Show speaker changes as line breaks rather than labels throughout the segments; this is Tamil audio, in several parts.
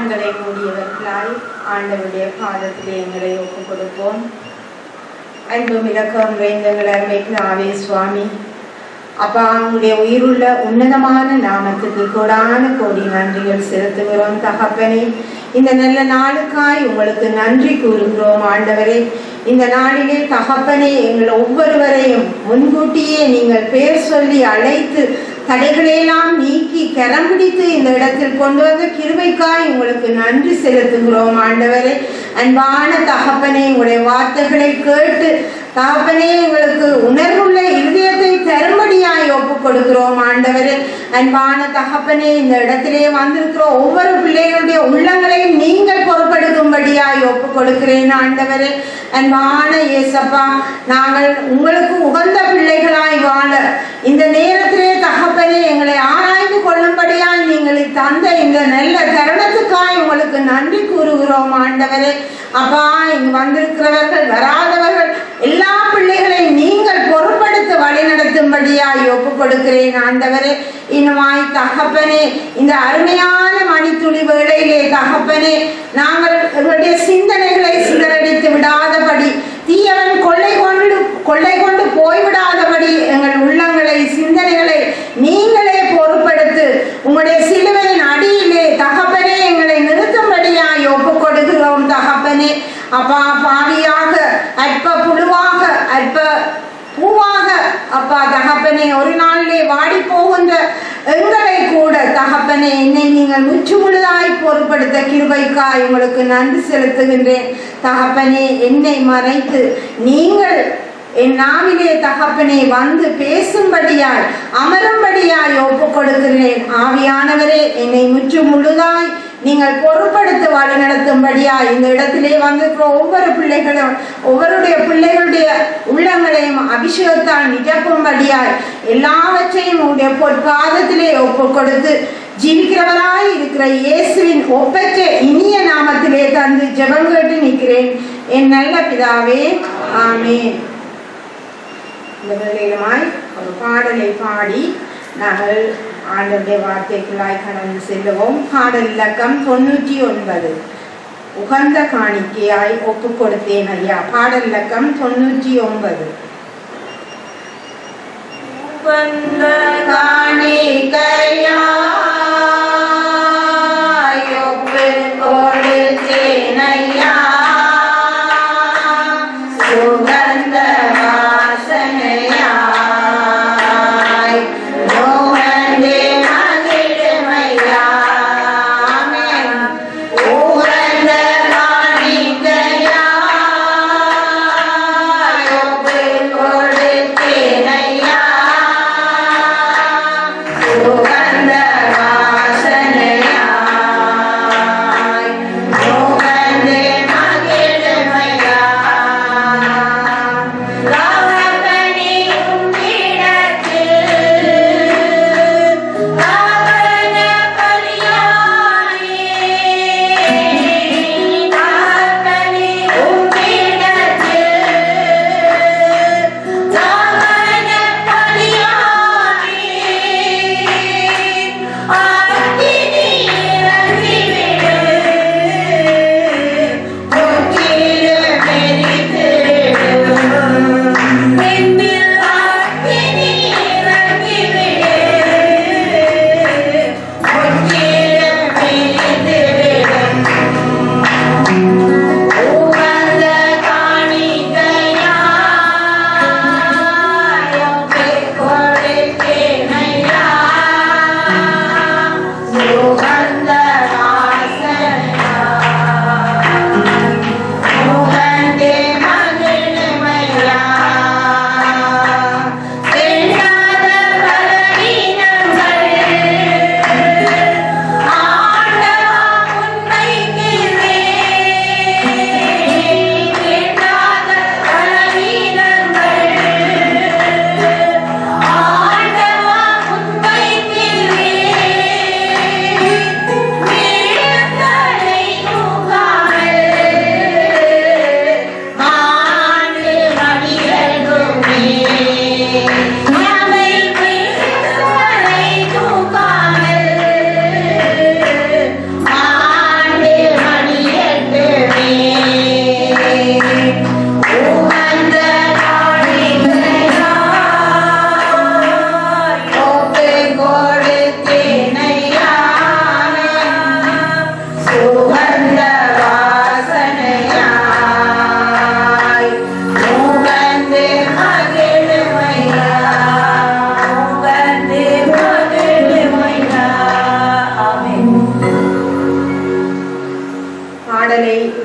கண்களை மூடியவர்களாய் ஆண்டவருடைய பாதத்திலே எங்களை ஒப்புக் கொடுப்போம். அன்பும் இரக்கம் நிறைந்தங்கள் அருமை பிதாவே சுவாமி, அப்பா உங்களுடைய உயிருள்ள உன்னதமான நாமத்துக்கு கோடான கோடி நன்றிகள் செலுத்துகிறோம் தகப்பனே. இந்த நல்ல நாளுக்காய் உங்களுக்கு நன்றி கூறுகிறோம் ஆண்டவரே. இந்த நாளிலே தகப்பனே எங்கள் ஒவ்வொருவரையும் முன்கூட்டியே நீங்கள் பேர் சொல்லி அழைத்து தடைகளையெல்லாம் நீக்கி கரம் பிடித்து இந்த இடத்தில் கொண்டு வந்த கிருபைக்காய் உங்களுக்கு நன்றி செலுத்துகிறோம் ஆண்டவரே. அன்பான தகப்பனே, உங்களுடைய வார்த்தைகளை கேட்டு தகப்பனே எங்களுக்கு உணர்வுள்ள இருதயத்தை தரும்படியாய் ஒப்புக் கொடுக்கிறோம் ஆண்டவரே. அன்பான தகப்பனே, இந்த இடத்திலே வந்திருக்கிற ஒவ்வொரு பிள்ளைகளுடைய உள்ளங்களையும் நீங்கள் பொறுப்பெடுக்கும்படியாய் ஒப்புக் கொடுக்கிறேன் ஆண்டவரே. அன்பான இயேசப்பா, நாங்கள் உங்களுக்கு உகந்த பிள்ளைகளாய் வாழ இந்த நேரத்திலே தகப்பனே எங்களை ஆராய்ந்து கொள்ளும்படியாய் நீங்கள் தந்த இந்த நல்ல தருணத்துக்காய் உங்களுக்கு நன்றி கூறுகிறோம் ஆண்டவரே. அப்பா, இங்கு வந்திருக்கிறவர்கள் வராதவர்கள் எல்லா பிள்ளைகளையும் நீங்கள் பொறுப்படுத்த வழி நடத்தும்படியாய் ஒப்புக் கொடுக்கிறேன் ஆண்டவரே. இன்னுமாய் தகப்பனே, இந்த அருமையான மணித்துளி வேளையிலே தகப்பனே நாங்கள் எங்களுடைய சிந்தனைகளை சிதறடித்து விடாதபடி, தீயவன் கொள்ளை கொண்டு போய்விடாதபடி எங்கள் உள்ளங்களை சிந்தனைகளை நீங்களே பொறுப்படுத்து உங்களுடைய சிலுவையின் அடியிலே தகப்பனே எங்களை நிறுத்தும்படியாய் ஒப்புக் கொடுக்கிறோம் தகப்பனே. அப்பா, பாவியாக அற்ப புழுவாக அற்ப பூவாக அப்பா தகப்பனே ஒரு நாளிலே வாடி போகின்ற எங்களை கூட தகப்பனே என்னை நீங்கள் முற்றுமுழுதாய் பொறுப்படுத்த கிருபைக்காய் உங்களுக்கு நன்றி செலுத்துகின்றேன் தகப்பனே. என்னை மறைத்து நீங்கள் என் நாவிலே தகப்பனே வந்து பேசும்படியாய் அமரும்படியாய் ஒப்புக் கொடுக்கிறேன். ஆவியானவரே, என்னை முற்றுமுழுதாய் நீங்கள் பொறுப்படுத்த வழி நடத்தும்படியாய் இந்த இடத்திலே வந்திருக்கிற ஒவ்வொரு பிள்ளைகளும் ஒவ்வொருடைய பிள்ளைகளுடைய உள்ளங்களையும் அபிஷேகத்தால் நிரப்பும்படியாய் எல்லாவற்றையும் உங்களுடைய பொற்பாதத்திலே ஒப்புக் கொடுத்து ஜீவிக்கிறவராய் இருக்கிற இயேசுவின் ஒப்பற்ற இனிய நாமத்திலே தந்து ஜெபம் கேட்டு நிற்கிறேன் என் நல்ல பிதாவே, ஆமென். இந்த வேளையிலுமாய் ஒரு பாடலை பாடி நாங்கள் ஆண்டவருடைய வார்த்தைக்குள்ளாய் கடந்து செல்லுவோம். பாடல் இலக்கம் 99, உகந்த காணிக்கையாய் ஒப்புக் கொடுத்தேன் ஐயா. பாடல் இலக்கம் 99. உகந்த காணிக்கையாய் ஒப்புக் கொடுத்தேன் ஐயா, சுகந்த
Uganda.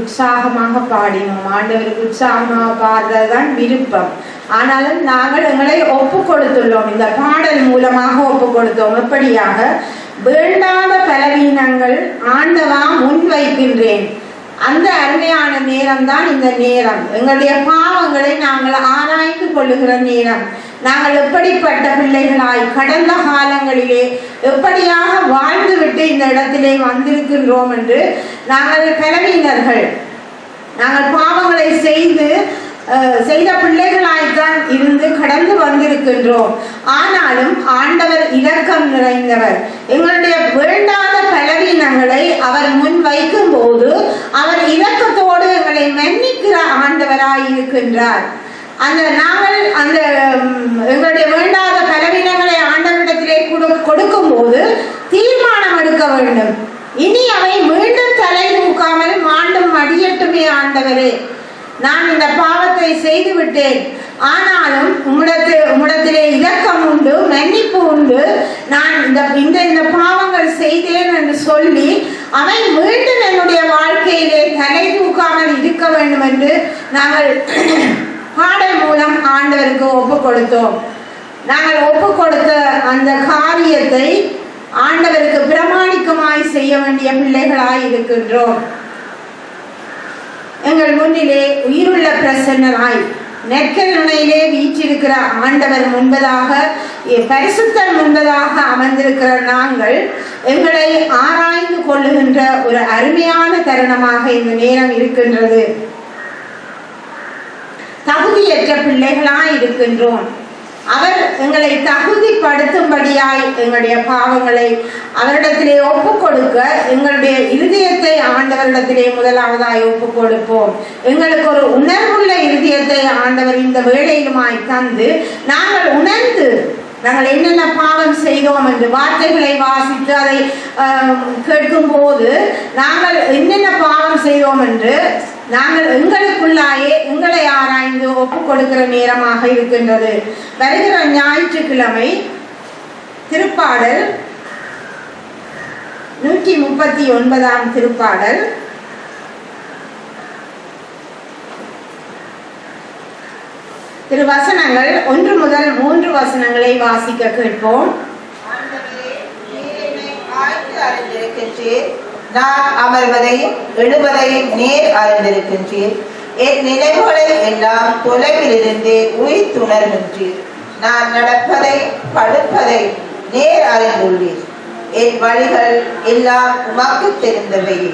உற்சாகமாக பாடினோம். ஆண்டவருக்கு உற்சாகமாக பாடுறதுதான் விருப்பம். ஆனாலும் நாங்கள் எங்களை ஒப்பு கொடுத்துள்ளோம், இந்த பாடல் மூலமாக ஒப்பு கொடுத்தோம். எப்படியாக வேண்டாத பலவீனங்கள் ஆண்டவா முன்வைக்கின்றேன். அந்த அருமையான நேரம் தான் இந்த நேரம். எங்களுடைய பாவங்களை நாங்கள் ஆராய்ந்து கொள்ளுகிற நேரம். நாங்கள் எப்படிப்பட்ட பிள்ளைகளாய் கடந்த காலங்களிலே எப்படியாக வாழ்ந்துவிட்டு இந்த இடத்திலே வந்திருக்கின்றோம் என்று, நாங்கள் பலவீனர்கள், நாங்கள் பாவங்களை செய்த பிள்ளைகளாய்த்தான் இருந்து கடந்து வந்திருக்கின்றோம். ஆனாலும் ஆண்டவர் இரக்கம் நிறைந்தவர். எங்களுடைய வேண்டாத பலவீனங்களை அவர் முன் வைக்கும் போது அவர் இரக்கத்தோடு எங்களை மன்னிக்கிற ஆண்டவராய் இருக்கின்றார். நாங்கள் எங்களுடைய வேண்டாத பலவீனங்களை ஆண்டவரிடத்திலே கொடுக்கும் போது தீர்மானம் எடுக்க வேண்டும். இனி அவை மீண்டும் தலை தூக்காமல் மாண்டும் மடியட்டுமே ஆண்டவரே, நான் இந்த பாவத்தை செய்து விட்டேன், ஆனாலும் உம்மிடத்திலே இரக்கம் உண்டு, மன்னிப்பு உண்டு, நான் இந்த பாவங்கள் செய்தேன் என்று சொல்லி அவை மீண்டும் என்னுடைய வாழ்க்கையிலே தலை தூக்காமல் இருக்க வேண்டும் என்று நாங்கள் பாடல் மூலம் ஆண்டவருக்கு ஒப்பு கொடுத்தோம். நாங்கள் ஒப்பு கொடுத்த அந்த காரியத்தை ஆண்டவருக்கு பிரமாணிக்கமாய் செய்ய வேண்டிய பிள்ளைகளாய் இருக்கின்றோம். எங்கள் முன்னிலே உயிருள்ள பிரசன்னராய் நெற்கருணையிலே வீற்றிருக்கிற ஆண்டவர் முன்பதாக, பரிசுத்தர் முன்பதாக அமர்ந்திருக்கிற நாங்கள் எங்களை ஆராய்ந்து கொள்ளுகின்ற ஒரு அருமையான தருணமாக இந்த நேரம் இருக்கின்றது. தகுதியற்ற பிள்ளைகளாய் இருக்கின்றோம். அவர் எங்களை தகுதிப்படுத்தும்படியாய் எங்களுடைய பாவங்களை அவரிடத்திலே ஒப்பு கொடுக்க எங்களுடைய இருதயத்தை ஆண்டவரிடத்திலே முதலாவதாய் ஒப்பு கொடுப்போம். எங்களுக்கு ஒரு உணர்வுள்ள இருதயத்தை ஆண்டவர் இந்த வேளையிலுமாய் தந்து, நாங்கள் உணர்ந்து நாங்கள் என்னென்ன பாவம் செய்தோம் என்று வார்த்தைகளை வாசித்து அதை கேட்கும் போது நாங்கள் என்னென்ன பாவம் செய்தோம் என்று நாங்கள் எங்களுக்குள்ளாயே எங்களை ஆராய்ந்து ஒப்பு கொடுக்கிற நேரமாக இருக்கின்றது. வருகிற ஞாயிற்றுக்கிழமை திருப்பாடல் 139 திருப்பாடல் திருவசனங்கள் 1 முதல் 3 வசனங்களை வாசிக்க கேட்போம்.
நான் அமர்வதையும் எழுவதையும் நேர் அறிந்திருக்கின்றீர். என் நினைவுகளை எல்லாம் தொலைவில் இருந்தே உயிர்த்துணர்கின்றீர். நான் நடப்பதை படுப்பதை நேர் அறிந்துள்ளீர். என் வழிகள் எல்லாம் உமக்கு தெரிந்தவையே.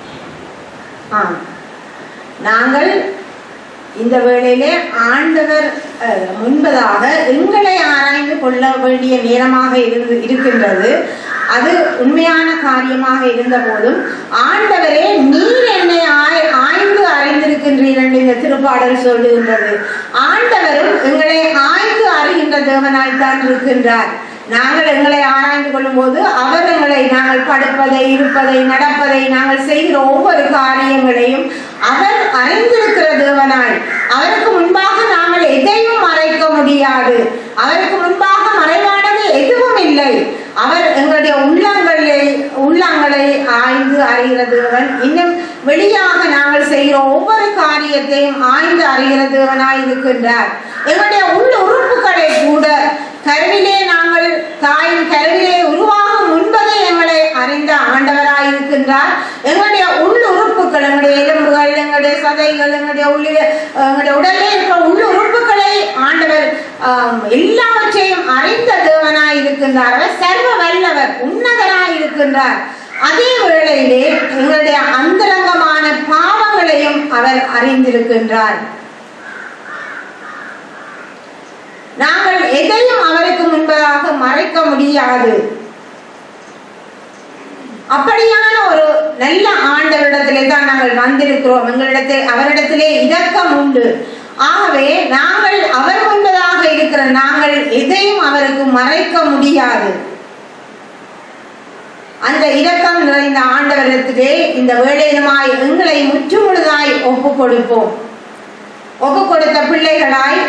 நாங்கள் இந்த வேளையிலே ஆண்டவர் முன்பதாக எங்களை ஆராய்ந்து கொள்ள வேண்டிய நேரமாக இருக்கின்றது. அது உண்மையான காரியமாக இருந்த போதும் ஆண்டவரே நீர் என்னை ஆய்ந்து அறிந்திருக்கின்றீர் என்று இந்த திருப்பாடல் சொல்லுகின்றது. ஆண்டவரும் எங்களை ஆய்ந்து அறிகின்ற தேவனாய்த்தான் இருக்கின்றார். நாங்கள் எங்களை ஆராய்ந்து கொள்ளும் போது அவர் எங்களை, நாங்கள் படுப்பதை இருப்பதை நடப்பதை நாங்கள் செய்கிற ஒவ்வொரு காரியங்களையும் அவர் அறிந்திருக்கிற தேவனாய், அவருக்கு முன்பாக நாங்கள் எதையும் மறைக்க முடியாது. அவருக்கு முன்பாக மறைவானது எதுவும் இல்லை. அவர் எங்களுடைய உள்ளங்களை ஆய்ந்து அறிகிற தேவன். இன்னும் வெளியாக நாங்கள் செய்கிற ஒவ்வொரு காரியத்தையும் ஆய்ந்து அறிகிற தேவனாய் இருக்கின்றார். எங்களுடைய உள்ள உறுப்புகளை கூட கருவிலே நாங்கள் தாயின் கருவிலே உருவாகும் முன்பதே எங்களை அறிந்த ஆண்டவராய் இருக்கின்றார். எங்களுடைய உள்ள உறுப்புகள், எங்களுடைய எலும்புகள், எங்களுடைய சதைகள், எங்களுடைய உடலே இருக்கிற உள்ள உறுப்புகளை ஆண்டவர் எல்லாவற்றையும் அறிந்த தேவனாய் இருக்கின்றார். அவர் சர்வ வல்லவர், உன்னதராய் இருக்கின்றார். அதே வேளையிலே எங்களுடைய அந்தரங்கமான பாவங்களையும் அவர் அறிந்திருக்கின்றார். நாங்கள் எதையும் அவருக்கு முன்பதாக மறைக்க முடியாது. அப்படியான ஒரு நல்ல ஆண்டவரிடத்திலே தான் நாங்கள் வந்திருக்கிறோம். அவரிடத்திலே இரக்கம் உண்டு. ஆகவே நாங்கள் அவர் முன்பதாக இருக்கிற நாங்கள் எதையும் அவருக்கு மறைக்க முடியாது. அந்த இரக்கம் நிறைந்த ஆண்டவரிடத்திலே இந்த வேளையிலுமாய் எங்களை முற்றுமுழுதாய் ஒப்பு கொடுப்போம். ஒப்பு கொடுத்த பிள்ளைகளாய்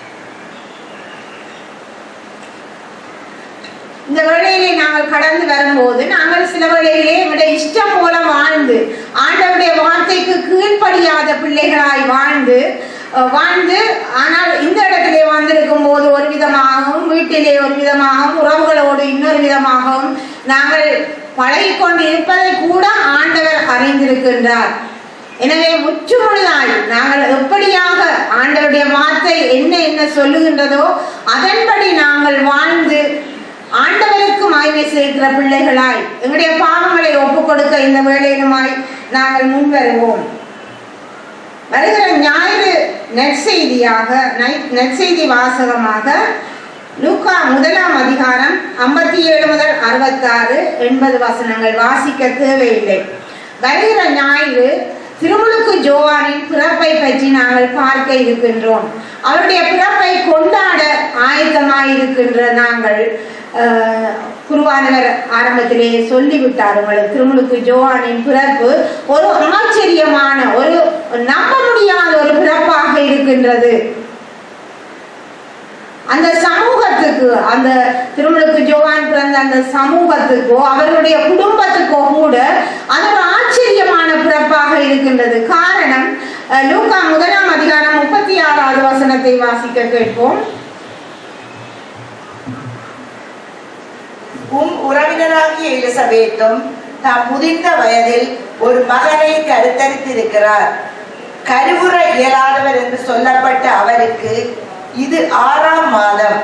இந்த வேளையிலே நாங்கள் கடந்து வரும்போது நாங்கள் சில வேளையிலே எங்களுடைய இஷ்டம் போல வாழ்ந்து ஆண்டவருடைய வார்த்தைக்கு கீழ் கீழ்ப்படியாத பிள்ளைகளாய் வாழ்ந்து ஆனால் இந்த இடத்திலே வந்திருக்கும் போது ஒரு விதமாகவும், வீட்டிலே ஒரு விதமாகவும், உறவுகளோடு இன்னொரு விதமாகவும் நாங்கள் பழகிக்கொண்டு இருப்பதை கூட ஆண்டவர் அறிந்திருக்கின்றார். எனவே முற்றுமுழுதாய் நாங்கள் எப்படியாக ஆண்டவருடைய வார்த்தை என்ன சொல்லுகின்றதோ அதன்படி நாங்கள் வாழ்ந்து ஆண்டவருக்கு மகிமை சேர்க்கிற பிள்ளைகளாய் எங்களுடைய பாவங்களை ஒப்புக் கொடுக்க இந்த வேளையிலுமாய் நாங்கள் முன்வருவோம். வருகிற ஞாயிறு நற்செய்தி வாசகமாக லூக்கா 1ஆம் அதிகாரம் 57 முதல் 66 80 வசனங்கள் வாசிக்க தேவையில்லை. வருகிற ஞாயிறு திருமுழுக்கு யோவானின் பிறப்பை பற்றி நாங்கள் பார்க்க இருக்கின்றோம். அவருடைய பிறப்பை கொண்டாட ஆயத்தமாயிருக்கின்ற நாங்கள் குருவானவர் ஆரம்பத்திலே சொல்லிவிட்டார் உங்களுக்கு. திருமுழுக்கு யோவானின் பிறப்பு ஒரு ஆச்சரியமான, ஒரு நம்ப முடியாத ஒரு பிறப்பாக இருக்கின்றது. அந்த சமூகத்துக்கு, அந்த திருமுழுக்கு யோவான் பிறந்த அந்த சமூகத்துக்கோ அவர்களுடைய குடும்பத்துக்கோ கூட அது ஒரு ஆச்சரியமான பிறப்பாக இருக்கின்றது. காரணம், லூக்கா 1ஆம் அதிகாரம் 36வது வசனத்தை வாசிக்க கேட்போம்.
உறவினராகிய எலிசபேத்தும் தாம் முதிர்ந்த வயதில் ஒரு மகனை கருத்தரித்திருக்கிறார். கருவுற இயலாதவர் என்று சொல்லப்பட்ட அவருக்கு இது 6ஆம் மாதம்.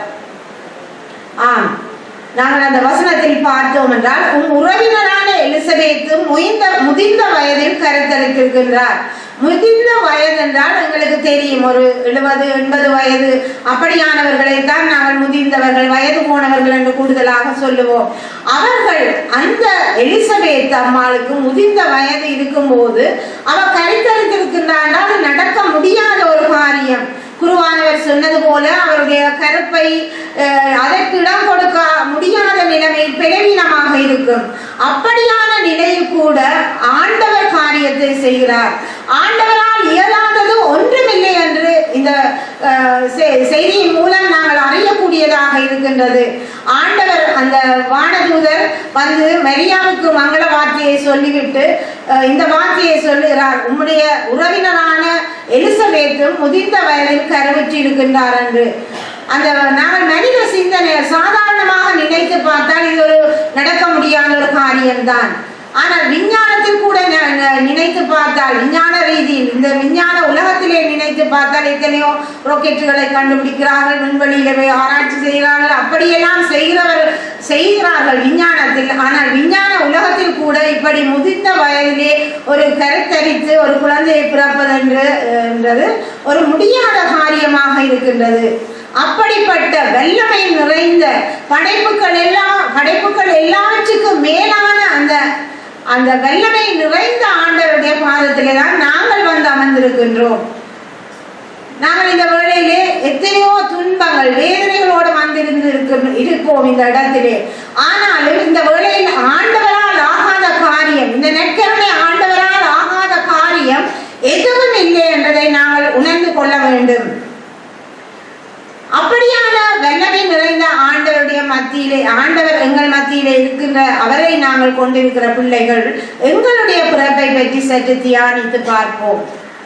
நாங்கள் அந்த வசனத்தில் பார்த்தோம் என்றால், உறவினரான எலிசபேத்து முதிர்ந்த வயதில் கருத்தரித்திருக்கின்றார். முதிர்ந்த வயது என்றால் எங்களுக்கு தெரியும், ஒரு 70-80 வயது அப்படியானவர்களை தான் நாங்கள் முதிர்ந்தவர்கள், வயது போனவர்கள் என்று கூடுதலாக சொல்லுவோம். அவர்கள் அந்த எலிசபேத் அம்மாளுக்கு முதிர்ந்த வயது இருக்கும் போது அவர் கருத்தரித்திருக்கின்றார். அது நடக்க முடியாத ஒரு காரியம். குருவானவர் சொன்னது போல அவருடைய கருப்பை அதற்கு இடம் கொடுக்க முடியாத நிலைமையில் பலவீனமாக இருக்கும். அப்படியான நிலையில் கூட ஆண்டவர் காரியத்தை செய்கிறார். ஆண்டவரால் இயலாதது ஒன்றுமில்லை என்று இந்த செய்தியின் மூலம் நாங்கள் அறியக்கூடியதாக இருக்கின்றது. ஆண்டவர் அந்த வானதூதர் வந்து மரியாவுக்கு மங்கள வார்த்தையை சொல்லிவிட்டு இந்த வார்த்தையை சொல்லுகிறார், உம்முடைய உறவினரான எலிசபேத்தும் முதிர்ந்த வயதில் கருவுற்றி இருக்கின்றார் என்று. அந்த நாங்கள் மனித சிந்தனை சாதாரணமாக நினைத்து பார்த்தால் இது ஒரு நடக்க முடியாத ஒரு காரியம்தான். ஆனால் விஞ்ஞானத்தில் கூட நினைத்து பார்த்தால், விஞ்ஞான ரீதியில் இந்த விஞ்ஞான உலகத்திலே நினைத்து பார்த்தால் எத்தனையோ ராக்கெட்டுகளை கண்டுபிடிக்கிறார்கள், விண்வெளியிலே ஆராய்ச்சி செய்கிறார்கள், அப்படியெல்லாம் செய்கிறார்கள் விஞ்ஞானத்தில். ஆனால் விஞ்ஞான உலகத்தில் கூட இப்படி முதிர்ந்த வயதிலே ஒரு கருத்தரித்து ஒரு குழந்தையை பிறப்பதென்றது ஒரு முடியாத காரியமாக இருக்கின்றது. அப்படிப்பட்ட வல்லமை நிறைந்த படைப்புகள் எல்லாவற்றுக்கும் மேலான அந்த வல்லமை நிறைந்த ஆண்டவருடைய பாதத்திலே தான் நாங்கள் வந்து அமர்ந்திருக்கின்றோம். நாங்கள் இந்த வேளையிலே எத்தனையோ துன்பங்கள் வேதனைகளோடு இருக்கோம் இந்த இடத்திலே. ஆனாலும் இந்த வேளையில் ஆண்டவரால் ஆகாத காரியம், இந்த நற்கருணை ஆண்டவரால் ஆகாத காரியம் எதுவும் இல்லை என்பதை நாங்கள் உணர்ந்து கொள்ள வேண்டும். அப்படியான வல்லமை நிறைந்த ஆண்டவருடைய மத்தியிலே, ஆண்டவர் எங்கள் மத்தியிலே இருக்கின்ற அவரை நாங்கள் கொண்டிருக்கிற பிள்ளைகள் எங்களுடைய பிறப்பை பற்றி சற்று தியானித்து பார்ப்போம்.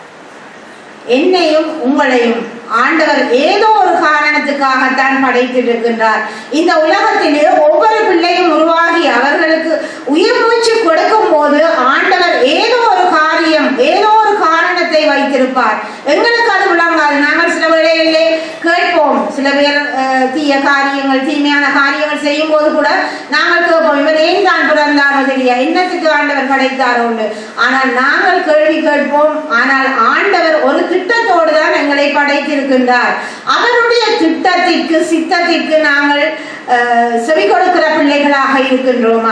என்னையும் உங்களையும் ஆண்டவர் ஏதோ ஒரு காரணத்துக்காகத்தான் படைத்திருக்கின்றார். இந்த உலகத்திலே ஒவ்வொரு பிள்ளையும் உருவாகி அவர்களுக்கு உயிர் மூச்சு கொடுக்கும் போது ஆண்டவர் ஏதோ ஒரு காரியம், ஏதோ ஒரு காரணத்தை வைத்திருப்பார். எங்களுக்கு அது விளங்காது. நாங்கள் சில வேளையிலே கேட்போம், சில பேர் தீய காரியங்கள், தீமையான காரியங்கள் செய்யும் போது கூட நாங்கள் கேட்போம், இவர் ஏன் தான் பிறந்தாரோ தெரியா, என்னத்துக்கு ஆண்டவர் படைத்தாரோ. ஆனால் நாங்கள் கேள்வி கேட்போம், ஆனால் ஆண்டவர் ஒரு திட்டத்தோடு தான் எங்களை படைத்திருக்கின்றார். அவருடைய திட்டத்திற்கு, சித்தத்திற்கு நாங்கள் செவி கொடுக்கிற பிள்ளைகளாக இருக்கின்றோமா?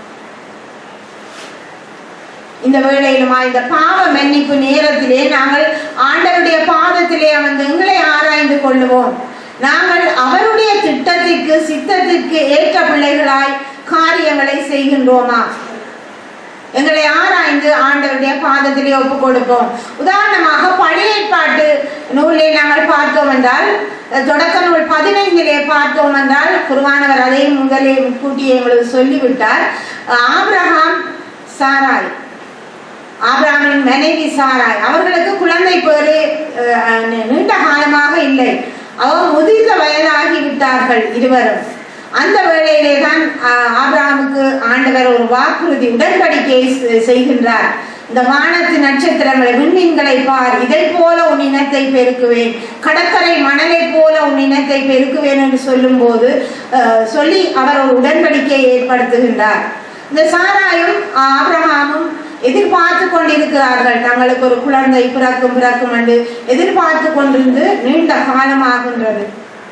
இந்த வேளையிலுமா இந்த பாவ மன்னிப்பு நேரத்திலே நாங்கள் ஆண்டவருடைய பாதத்திலே அமர்ந்து எங்களை ஆராய்ந்து கொள்ளுவோம். நாங்கள் அவருடைய திட்டத்திற்கு, சித்தத்திற்கு ஏற்ற பிள்ளைகளாய் காரியங்களை செய்கின்றோமா? எங்களை ஆராய்ந்து ஆண்டவருடைய பாதத்திலே ஒப்புக் கொடுப்போம். உதாரணமாக பழைய ஏற்பாட்டு நூலை நாங்கள் பார்த்தோம் என்றால், தொடக்க நூல் 15 பார்த்தோம் என்றால், குருவானவர் அதை முதலே முன்கூட்டியே எங்களுக்கு சொல்லிவிட்டார். ஆபிரகாம், சாராய், ஆபிரகாமின் ஆபிரகாமின் மனைவி சாராய், அவர்களுக்கு குழந்தை பேறு நீண்ட காலமாக இல்லை. அவர் முதிர்ந்த வயதாகி விட்டார்கள் இருவரும். அந்த வேளையிலே தான் ஆபிரகாமுக்கு ஆண்டவர் ஒரு வாக்குறுதி உடன்படிக்கை செய்கின்றார். இந்த வானத்து நட்சத்திரங்களை விண்மீன்களை பார், இதை போல உன் இனத்தை பெருக்குவேன், கடற்கரை மணலை போல உன் இனத்தை பெருக்குவேன் என்று சொல்லி அவர் ஒரு உடன்படிக்கையை ஏற்படுத்துகின்றார். இந்த சாராயும் ஆபிரகாமும் எதிர்பார்த்து கொண்டிருக்கிறார்கள். தங்களுக்கு ஒரு குழந்தை பிறக்கும் என்று எதிர்பார்த்து கொண்டிருந்து நீண்ட காலமாகின்றது.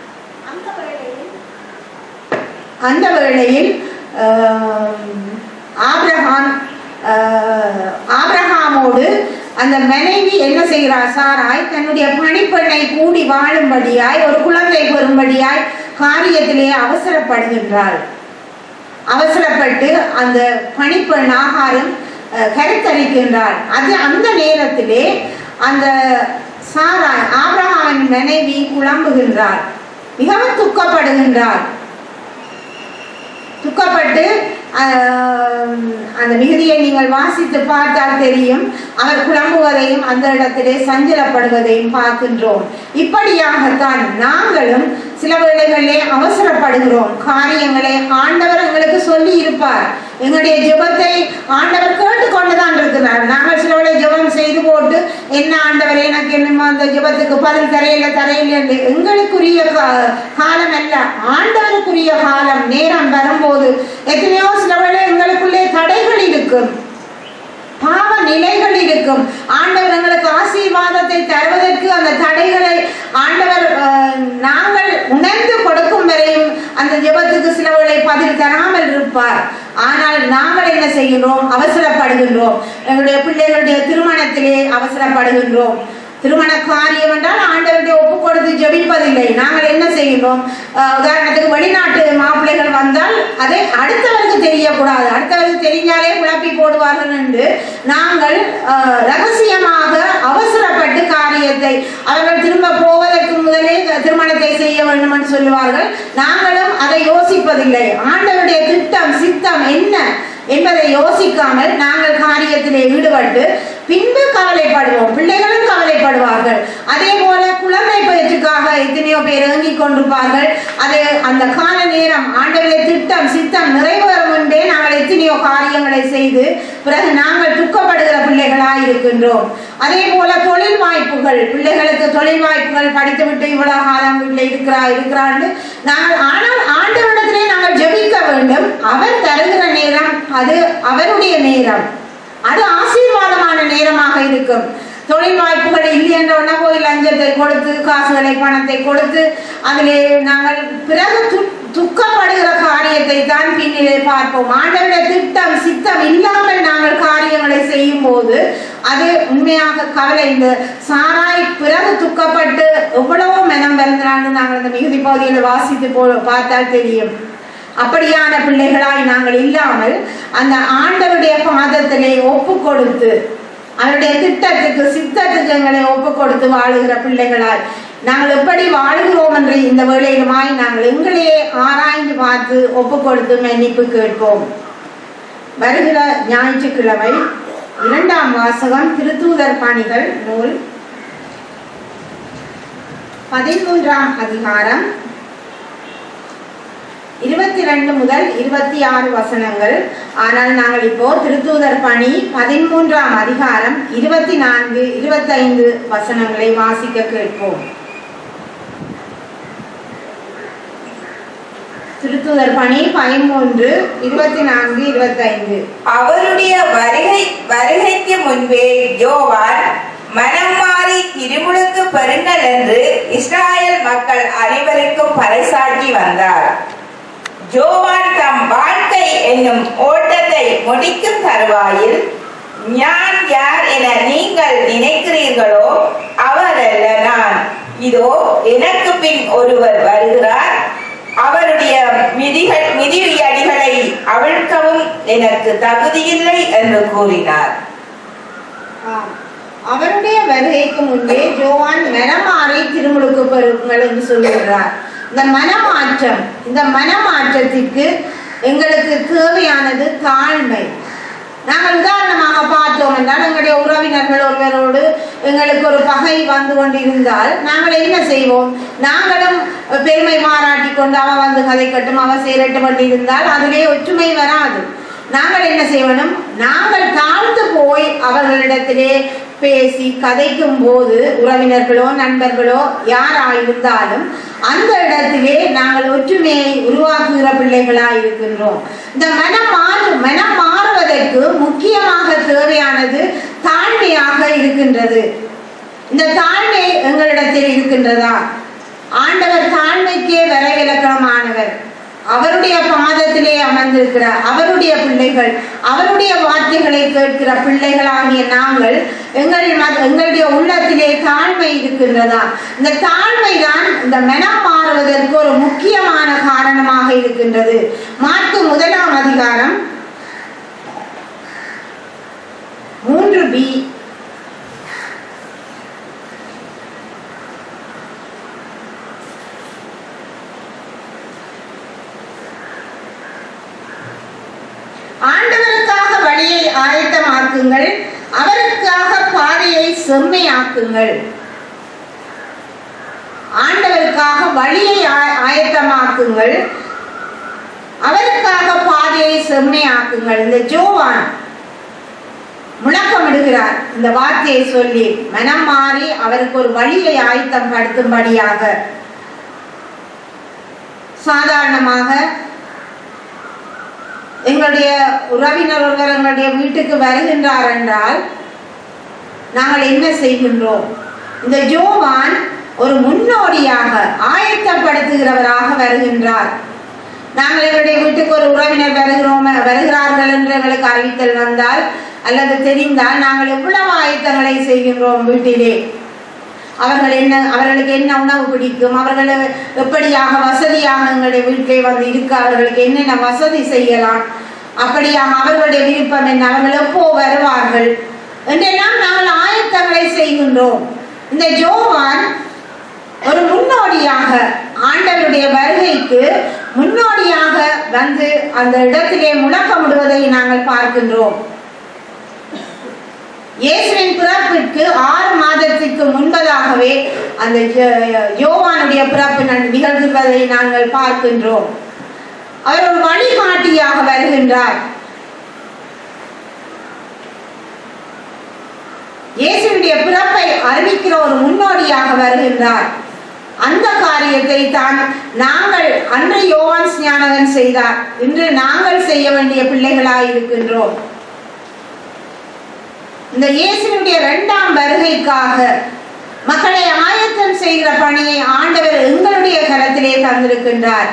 அந்த வேளையில் ஆபிரகாமோடு அந்த மனைவி என்ன செய்கிறார்? சாராய் தன்னுடைய பணிப்பெண்ணை கூடி வாழும்படியாய், ஒரு குழந்தை பெறும்படியாய் காரியத்திலே அவசரப்படுகின்றாள். அவசரப்பட்டு அந்த பணிப்பெண் ஆகாரம் கருத்தரிக்கின்றாள். அந்த நேரத்திலே அந்த சாராய் ஆபிரகாமின் மனைவி குழம்புகின்றாள், மிகவும் துக்கப்பட்டு அந்த மிகுதியை நீங்கள் வாசித்து பார்த்தால் தெரியும். அவர் குழம்புவதையும் அந்த இடத்திலே சஞ்சலப்படுவதையும் பார்க்கின்றோம். இப்படியாகத்தான் நாங்களும் சில வேளைகளிலே அவசரப்படுகிறோம். காரியங்களை ஆண்டவர் எங்களுக்கு சொல்லி இருப்பார். எங்களுடைய ஜெபத்தை ஆண்டவர் கேட்டுக்கொண்டுதான் இருக்கிறார். நாங்கள் சில வேளை ஜெபம் செய்து போட்டு என்ன ஆண்டவர் எனக்கு என்னமோ அந்த ஜெபத்துக்கு பதில் தரையில எங்களுக்குரிய காலம் அல்ல, ஆண்டவருக்குரிய காலம் நேரம் வரும்போது எத்தனையோ சில வேளை எங்களுக்குள்ளே தடைகள் இருக்கும், பாவ நிலைகள் இருக்கும். ஆண்டவர் எங்களுக்கு ஆசீர்வாதத்தை தருவதற்கு அந்த தடைகளை ஆண்டவர் நாங்கள் உணர்ந்து கொடுக்கும் வரையும் அந்த ஜெபத்துக்கு சில வேளை பதில் தராமல் இருப்பார். ஆனால் நாங்கள் என்ன செய்கின்றோம்? அவசரப்படுகின்றோம். எங்களுடைய பிள்ளைகளுடைய திருமணத்திலே அவசரப்படுகின்றோம். திருமண காரியம் என்றால் ஆண்டவருடைய ஒப்பு கொடுத்து ஜெபிப்பதில்லை. நாங்கள் என்ன செய்கிறோம்? உதாரணத்துக்கு வெளிநாட்டு மாப்பிள்ளைகள் வந்தால் அதை அடுத்தவருக்கு தெரியக்கூடாது, அடுத்தவருக்கு தெரிஞ்சாலே குழப்பி போடுவார்கள் என்று நாங்கள் ரகசியமாக அவசரப்பட்டு காரியத்தை, அவர்கள் திரும்ப போவதற்கு முதலே திருமணத்தை செய்ய வேண்டும் என்று சொல்லுவார்கள். நாங்களும் அதை யோசிப்பதில்லை. ஆண்டவருடைய திட்டம் சித்தம் என்ன என்பதை யோசிக்காமல் நாங்கள் காரியத்திலே ஈடுபட்டு பின்பு கவலைப்படுவோம். பிள்ளைகளும் கவலைப்படுவார்கள். அதே போல குழந்தை பயிற்சிக்காக எத்தனையோ பேர் இறங்கிக் கொண்டிருப்பார்கள். அது அந்த கால நேரம் ஆண்டவருடைய திட்டம் சித்தம் நிறைவேறும் என்றே நாங்கள் எத்தனையோ காரியங்களை செய்து பிறகு நாங்கள் துக்கப்படுகிற பிள்ளைகளாய் இருக்கின்றோம். அதே போல தொழில் வாய்ப்புகள், பிள்ளைகளுக்கு தொழில் வாய்ப்புகள் படித்துவிட்டு இவ்வளவு காலம் வீட்டில் இருக்கிறார் நாங்கள், ஆனால் ஆண்டவரிடத்திலே நாங்கள் ஜெபிக்க வேண்டும். அவர் தருகிற நேரம் அது அவருடைய நேரம், அது ஆசீர்வாதமான நேரமாக இருக்கும். தொழில் வாய்ப்புகள் இல்லை என்ற போய் லஞ்சத்தை கொடுத்து காசுகளை பணத்தை கொடுத்து அதிலே நாங்கள் பிறகு துக்கப்படுகிற காரியத்தை தான் பின்னிலே பார்ப்போம். ஆண்டவருடைய திட்டம் சித்தம் இல்லாமல் நாங்கள் காரியங்களை செய்யும் போது அது உண்மையாக கவலை. இந்த சாராய் பிறகு துக்கப்பட்டு எவ்வளவோ மனம் வருந்தான்னு நாங்கள் இந்த மிகுதி பகுதியில் வாசித்து பார்த்தால் தெரியும். அப்படியான பிள்ளைகளாய் நாங்கள் இல்லாமல் அந்த ஆண்டவருடைய பாதத்திலே ஒப்பு கொடுத்து அவருடைய திட்டத்துக்கு சித்தத்துக்கு எங்களை ஒப்பு கொடுத்து வாழுகிற பிள்ளைகளாய் நாங்கள் எப்படி வாழ்கிறோம் என்று இந்த வேளையிலுமாய் நாங்கள் எங்களையே ஆராய்ந்து பார்த்து ஒப்பு கொடுத்து மன்னிப்பு கேட்போம். வருகிற ஞாயிற்றுக்கிழமை 2ஆம் வாசகம் திருத்தூதர் பணிகள் நூல் 13ஆம் அதிகாரம் 22 முதல் 26 வசனங்கள். ஆனால் நாங்கள் இப்போ திருத்தூதர் பணி 13ஆம் அதிகாரம் 24, 25 வசனங்களை வாசிக்க கேட்போம். திருத்தூதர் பணி 13, 24, 25.
அவருடைய வருகைக்கு முன்பே யோவான் மனம் மாறி திருமுழுக்கு பெறுங்கள் என்று இஸ்ராயல் மக்கள் அனைவருக்கும் பறைசாற்றி வந்தார். யோவான் தம் வாழ்க்கை என்னும் ஓட்டத்தை முடிக்கும் தருவாயில் நான் யார் என நீங்கள் நினைக்கிறீர்களோ அவர் அல்ல நான், இதோ எனக்கு பின் ஒருவர் வருகிறார், அவருடைய மிதியடிகளை அவிழ்க்கவும் எனக்கு தகுதியில்லை என்று கூறினார்.
அவருடைய வருகைக்கு முன்பே யோவான் மனமாறி திருமுழுக்கு பெறுங்கள் என்று சொல்லுகிறார். இந்த மனமாற்றத்திற்கு எங்களுக்கு தேவையானது தாழ்மை. நாங்கள் உதாரணமாக பார்த்தோம் என்றால் எங்களுடைய உறவினர்கள் ஒருவரோடு எங்களுக்கு ஒரு பகை வந்து கொண்டிருந்தால் நாங்கள் என்ன செய்வோம்? நாங்களும் பெருமை பாராட்டி கொண்டு அவ வந்து கதைக்கட்டும் அவ சேரட்டும் கொண்டிருந்தால் அதிலே ஒற்றுமை வராது. நாங்கள் என்ன செய்யணும்? நாங்கள் தாழ்ந்து போய் அவர்களிடத்திலே பேசி கதைக்கும் போது உறவினர்களோ நண்பர்களோ யாராயிருந்தாலும் அந்த இடத்திலே நாங்கள் ஒற்றுமையை உருவாக்குகிற பிள்ளைகளாய் இருக்கின்றோம். இந்த மனம் மாறுவதற்கு முக்கியமாக தேவையானது தாழ்மையாக இருக்கின்றது. இந்த தாழ்மை எங்களிடத்தில் இருக்கின்றதா? ஆண்டவர் தாழ்மைக்கே வரைவிலக்கணமானவர். அவருடைய பாதத்திலே அமர்ந்திருக்கிறார். அவருடைய பிள்ளைகள், அவருடைய வார்த்தைகளை கேட்கிற பிள்ளைகளாகிய நாங்கள் எங்களுடைய உள்ளத்திலே தாழ்மை இருக்கின்றதா? இந்த தாழ்மை தான் இந்த மனம் மாறுவதற்கு ஒரு முக்கியமான காரணமாக இருக்கின்றது. மாற்கு 1ஆம் அதிகாரம் 3b ஆண்டவருக்காக வழியை ஆயத்தமாக்குங்கள், அவருக்காக பாதையை செம்மையாக்குங்கள். ஆண்டவருக்காக வழியை ஆயத்தமாக்குங்கள், அவருக்காக பாதையை செம்மையாக்குங்கள். இந்த யோவான் முழக்கமிடுகிறார் இந்த வார்த்தையை சொல்லி, மனம் மாறி அவருக்கு ஒரு வழியை ஆயத்தம் படுத்தும்படியாக. சாதாரணமாக எங்களுடைய உறவினர் ஒருவர் எங்களுடைய வீட்டுக்கு வருகின்றார் என்றால் நாங்கள் என்ன செய்கின்றோம்? இந்த யோவான் ஒரு முன்னோடியாக ஆயத்தப்படுத்துகிறவராக வருகின்றார். நாங்கள் எங்களுடைய வீட்டுக்கு ஒரு உறவினர் வருகிறார்கள் என்று எங்களுக்கு அறிவித்தல் வந்தால் அல்லது தெரிந்தால் நாங்கள் எவ்வளவு ஆயத்தங்களை செய்கின்றோம் வீட்டிலே. அவர்களுக்கு என்ன உணவு பிடிக்கும், அவர்கள் எப்படியாக வசதியாக எங்களுடைய வீட்டிலே வந்து இருக்க, அவர்களுக்கு என்னென்ன வசதி செய்யலாம், அப்படியாக அவர்களுடைய விருப்பம் என்ன, அவர்கள் எப்போ வருவார்கள் என்றெல்லாம் நாங்கள் ஆயத்தங்களை செய்கின்றோம். இந்த யோவான் ஒரு முன்னோடியாக ஆண்டவருடைய வருகைக்கு முன்னோடியாக வந்து அந்த இடத்திலே முழக்கமிடுவதை நாங்கள் பார்க்கின்றோம். இயேசுவின் பிறப்பிற்கு 6 மாதத்திற்கு முன்பதாகவே அந்த யோவானுடைய பிறப்பு நிகழ்வதை நாங்கள் பார்க்கின்றோம். அவர் ஒரு வழிகாட்டியாக வருகின்றார். இயேசுடைய பிறப்பை அறிவிக்கிற ஒரு முன்னோடியாக வருகின்றார். அந்த காரியத்தை தான் நாங்கள் அன்று யோவான் ஸ்நானகன் செய்தார், இன்று நாங்கள் செய்ய வேண்டிய பிள்ளைகளாய் இருக்கின்றோம். இந்த இயேசுவினுடைய 2ஆம் வருகைக்காக மக்களை ஆயத்தம் செய்கிற பணியை ஆண்டவர் எங்களுடைய கரத்திலே தந்திருக்கின்றார்.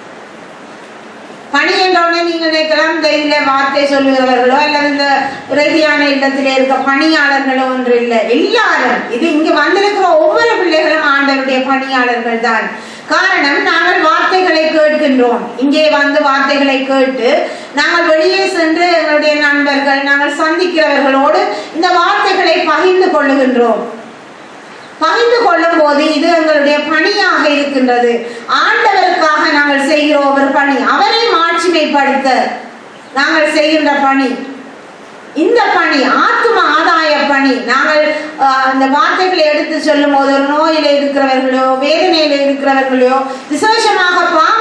பணி என்றோடனே நீங்க நினைக்கலாம் இந்த இதுல வார்த்தை சொல்லுகிறவர்களோ அல்லது இந்த இறுதியான இடத்திலே இருக்க பணியாளர்களோ ஒன்று இல்லை. எல்லாரும் இது இங்க வந்திருக்கிற ஒவ்வொரு பிள்ளைகளும் ஆண்டவருடைய பணியாளர்கள் தான். காரணம், நாங்கள் வார்த்தைகளை கேட்கின்றோம். இங்கே வந்து வார்த்தைகளை கேட்டு நாங்கள் வெளியே சென்று எங்களுடைய நண்பர்கள், நாங்கள் சந்திக்கிறவர்களோடு இந்த வார்த்தைகளை பகிர்ந்து கொள்ளுகின்றோம். பகிர்ந்து கொள்ளும் போது இது எங்களுடைய பணியாக இருக்கின்றது. ஆண்டவருக்காக நாங்கள் செய்கிற ஒரு பணி, அவரை மாட்சிமைப்படுத்த நாங்கள் செய்கின்ற பணி. இந்த பணி ஆத்தும ஆதாய பணி. நாங்கள் அந்த வார்த்தைகளை எடுத்து சொல்லும் போது ஒரு நோயில இருக்கிறவர்களோ வேதனையில இருக்கிறவர்களோ விசேஷமாக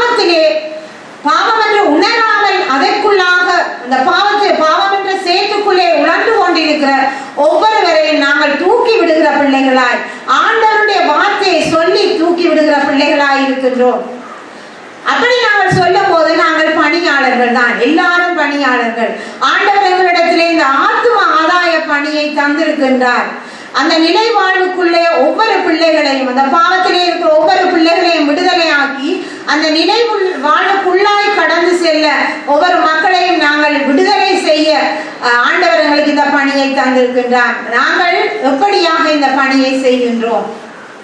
பாவம் என்று உணராமல் அதற்குள்ளாக அந்த பாவம் என்ற சேற்றுக்குள்ளே உணர்ந்து கொண்டிருக்கிற ஒவ்வொருவரையும் நாங்கள் தூக்கி விடுகிற பிள்ளைகளாய், ஆண்டவருடைய வார்த்தையை சொல்லி தூக்கி விடுகிற பிள்ளைகளாய் இருக்கின்றோம். அப்படி நாங்கள் சொல்லும் போது நாங்கள் பணியாளர்கள் தான், எல்லாரும் பணியாளர்கள். ஆண்டவர் எங்களிடத்திலே இந்த ஆத்தும ஆதாய பணியை தந்திருக்கின்றார். அந்த நிலை வாழ்வுக்குள்ளே ஒவ்வொரு பிள்ளைகளையும், அந்த பாவத்திலே இருக்கிற ஒவ்வொரு பிள்ளைகளையும் விடுதலையாக்கி அந்த நிலை வாழ்வுக்குள்ளாய் கடந்து செல்ல ஒவ்வொரு மக்களையும் நாங்கள் விடுதலை செய்ய ஆண்டவர் எங்களுக்கு இந்த பணியை தந்திருக்கின்றார். நாங்கள் எப்படியாக இந்த பணியை செய்கின்றோம்?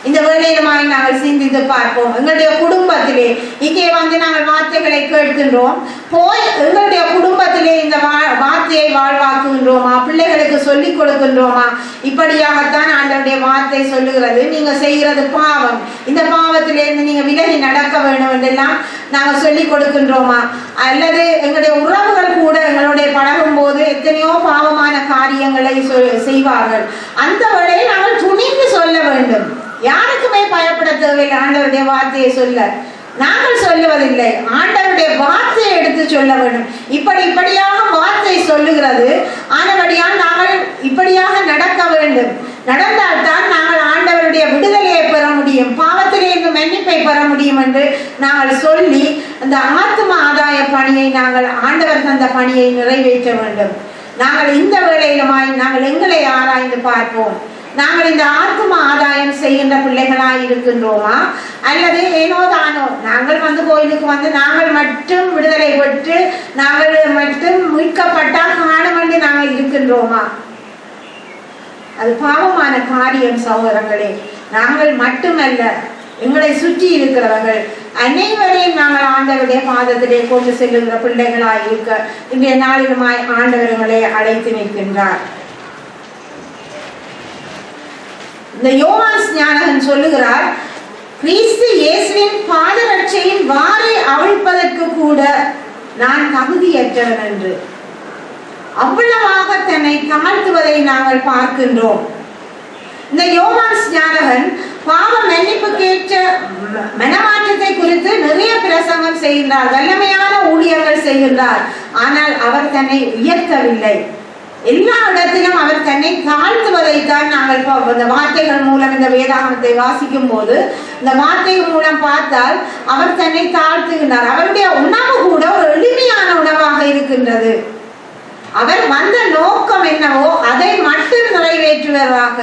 இந்த வேளையிலுமாய் நாங்கள் சிந்தித்து பார்ப்போம். எங்களுடைய குடும்பத்திலே இங்கே வந்து நாங்கள் வார்த்தைகளை கேட்கின்றோம், போய் எங்களுடைய குடும்பத்திலே இந்த வார்த்தையை வாழ்வாக்குகின்றோமா, பிள்ளைகளுக்கு சொல்லிக் கொடுக்கின்றோமா? இப்படியாகத்தான் ஆண்டவருடைய வார்த்தை சொல்லுகிறது. நீங்க செய்கிறது பாவம், இந்த பாவத்திலிருந்து நீங்க விலகி நடக்க வேண்டும் என்றெல்லாம் நாங்கள் சொல்லிக் கொடுக்கின்றோமா? அல்லது எங்களுடைய உறவுகள் கூட எங்களுடைய பழகும் போது எத்தனையோ பாவமான காரியங்களை செய்வார்கள். அந்த வேளையை நாங்கள் துணிந்து சொல்ல வேண்டும். யாருக்குமே பயப்பட தேவையில்லை. ஆண்டவருடைய வார்த்தையை சொல்ல நாங்கள் சொல்லுவதில்லை, ஆண்டவருடைய வார்த்தையை எடுத்து சொல்ல வேண்டும். இப்படியாக வார்த்தை சொல்லுகிறது, ஆனபடியால் நாங்கள் இப்படியாக நடக்க வேண்டும். நடந்தால்தான் நாங்கள் ஆண்டவருடைய விடுதலையை பெற முடியும், பாவத்திலிருந்து மன்னிப்பை பெற முடியும் என்று நாங்கள் சொல்லி அந்த ஆத்தும ஆதாய பணியை நாங்கள் ஆண்டவர் தந்த பணியை நிறைவேற்ற வேண்டும். நாங்கள் இந்த வேளையிலுமாய் நாங்கள் எங்களை ஆராய்ந்து பார்ப்போம். நாங்கள் இந்த ஆத்தும ஆதாயம் செய்கின்ற பிள்ளைகளாய் இருக்கின்றோமா, அல்லது ஏனோதானோ நாங்கள் வந்து கோயிலுக்கு வந்து நாங்கள் மட்டும் விடுதலை பெற்று நாங்கள் மட்டும் மீட்கப்பட்டால் காண வேண்டி நாங்கள் இருக்கின்றோமா? அது பாவமான காரியம் சகோதரங்களே. நாங்கள் மட்டுமல்ல, எங்களை சுற்றி இருக்கிறவர்கள் அனைவரையும் நாங்கள் ஆண்டவருடைய பாதத்திலே கொண்டு செல்லுகிற பிள்ளைகளாய் இருக்க இன்றைய நாளிலுமாய் ஆண்டவர்களை அழைத்து நிற்கின்றார். இந்த யோவான் ஸ்நானகன் சொல்லுகிறார், கிறிஸ்து இயேசுவின் பாதரட்சையின் வாரை அவிழ்ப்பதற்கு கூட நான் தகுதியற்றவன் என்று அவ்வளவாக தன்னை தாழ்த்துவதை நாங்கள் பார்க்கின்றோம். இந்த யோவான் ஸ்நானகன் பாவ மன்னிப்புக்கேற்ற மனமாற்றத்தை குறித்து நிறைய பிரசங்கம் செய்கின்றார், வல்லமையான ஊழியர்கள் செய்கின்றார். ஆனால் அவர் தன்னை உயர்த்தவில்லை. எல்லா இடத்திலும் அவர் தன்னை தாழ்த்துவதைத்தான் நாங்கள் இந்த வார்த்தைகள் மூலம் இந்த வேதாகமத்தை வாசிக்கும் போது இந்த வார்த்தை மூலம் பார்த்தால் அவர் தன்னை தாழ்த்துகின்றார். அவருடைய உணவு கூட ஒரு எளிமையான உணவாக இருக்கின்றது. அவர் வந்த நோக்கம் என்னவோ அதை மட்டும் நிறைவேற்றுவதாக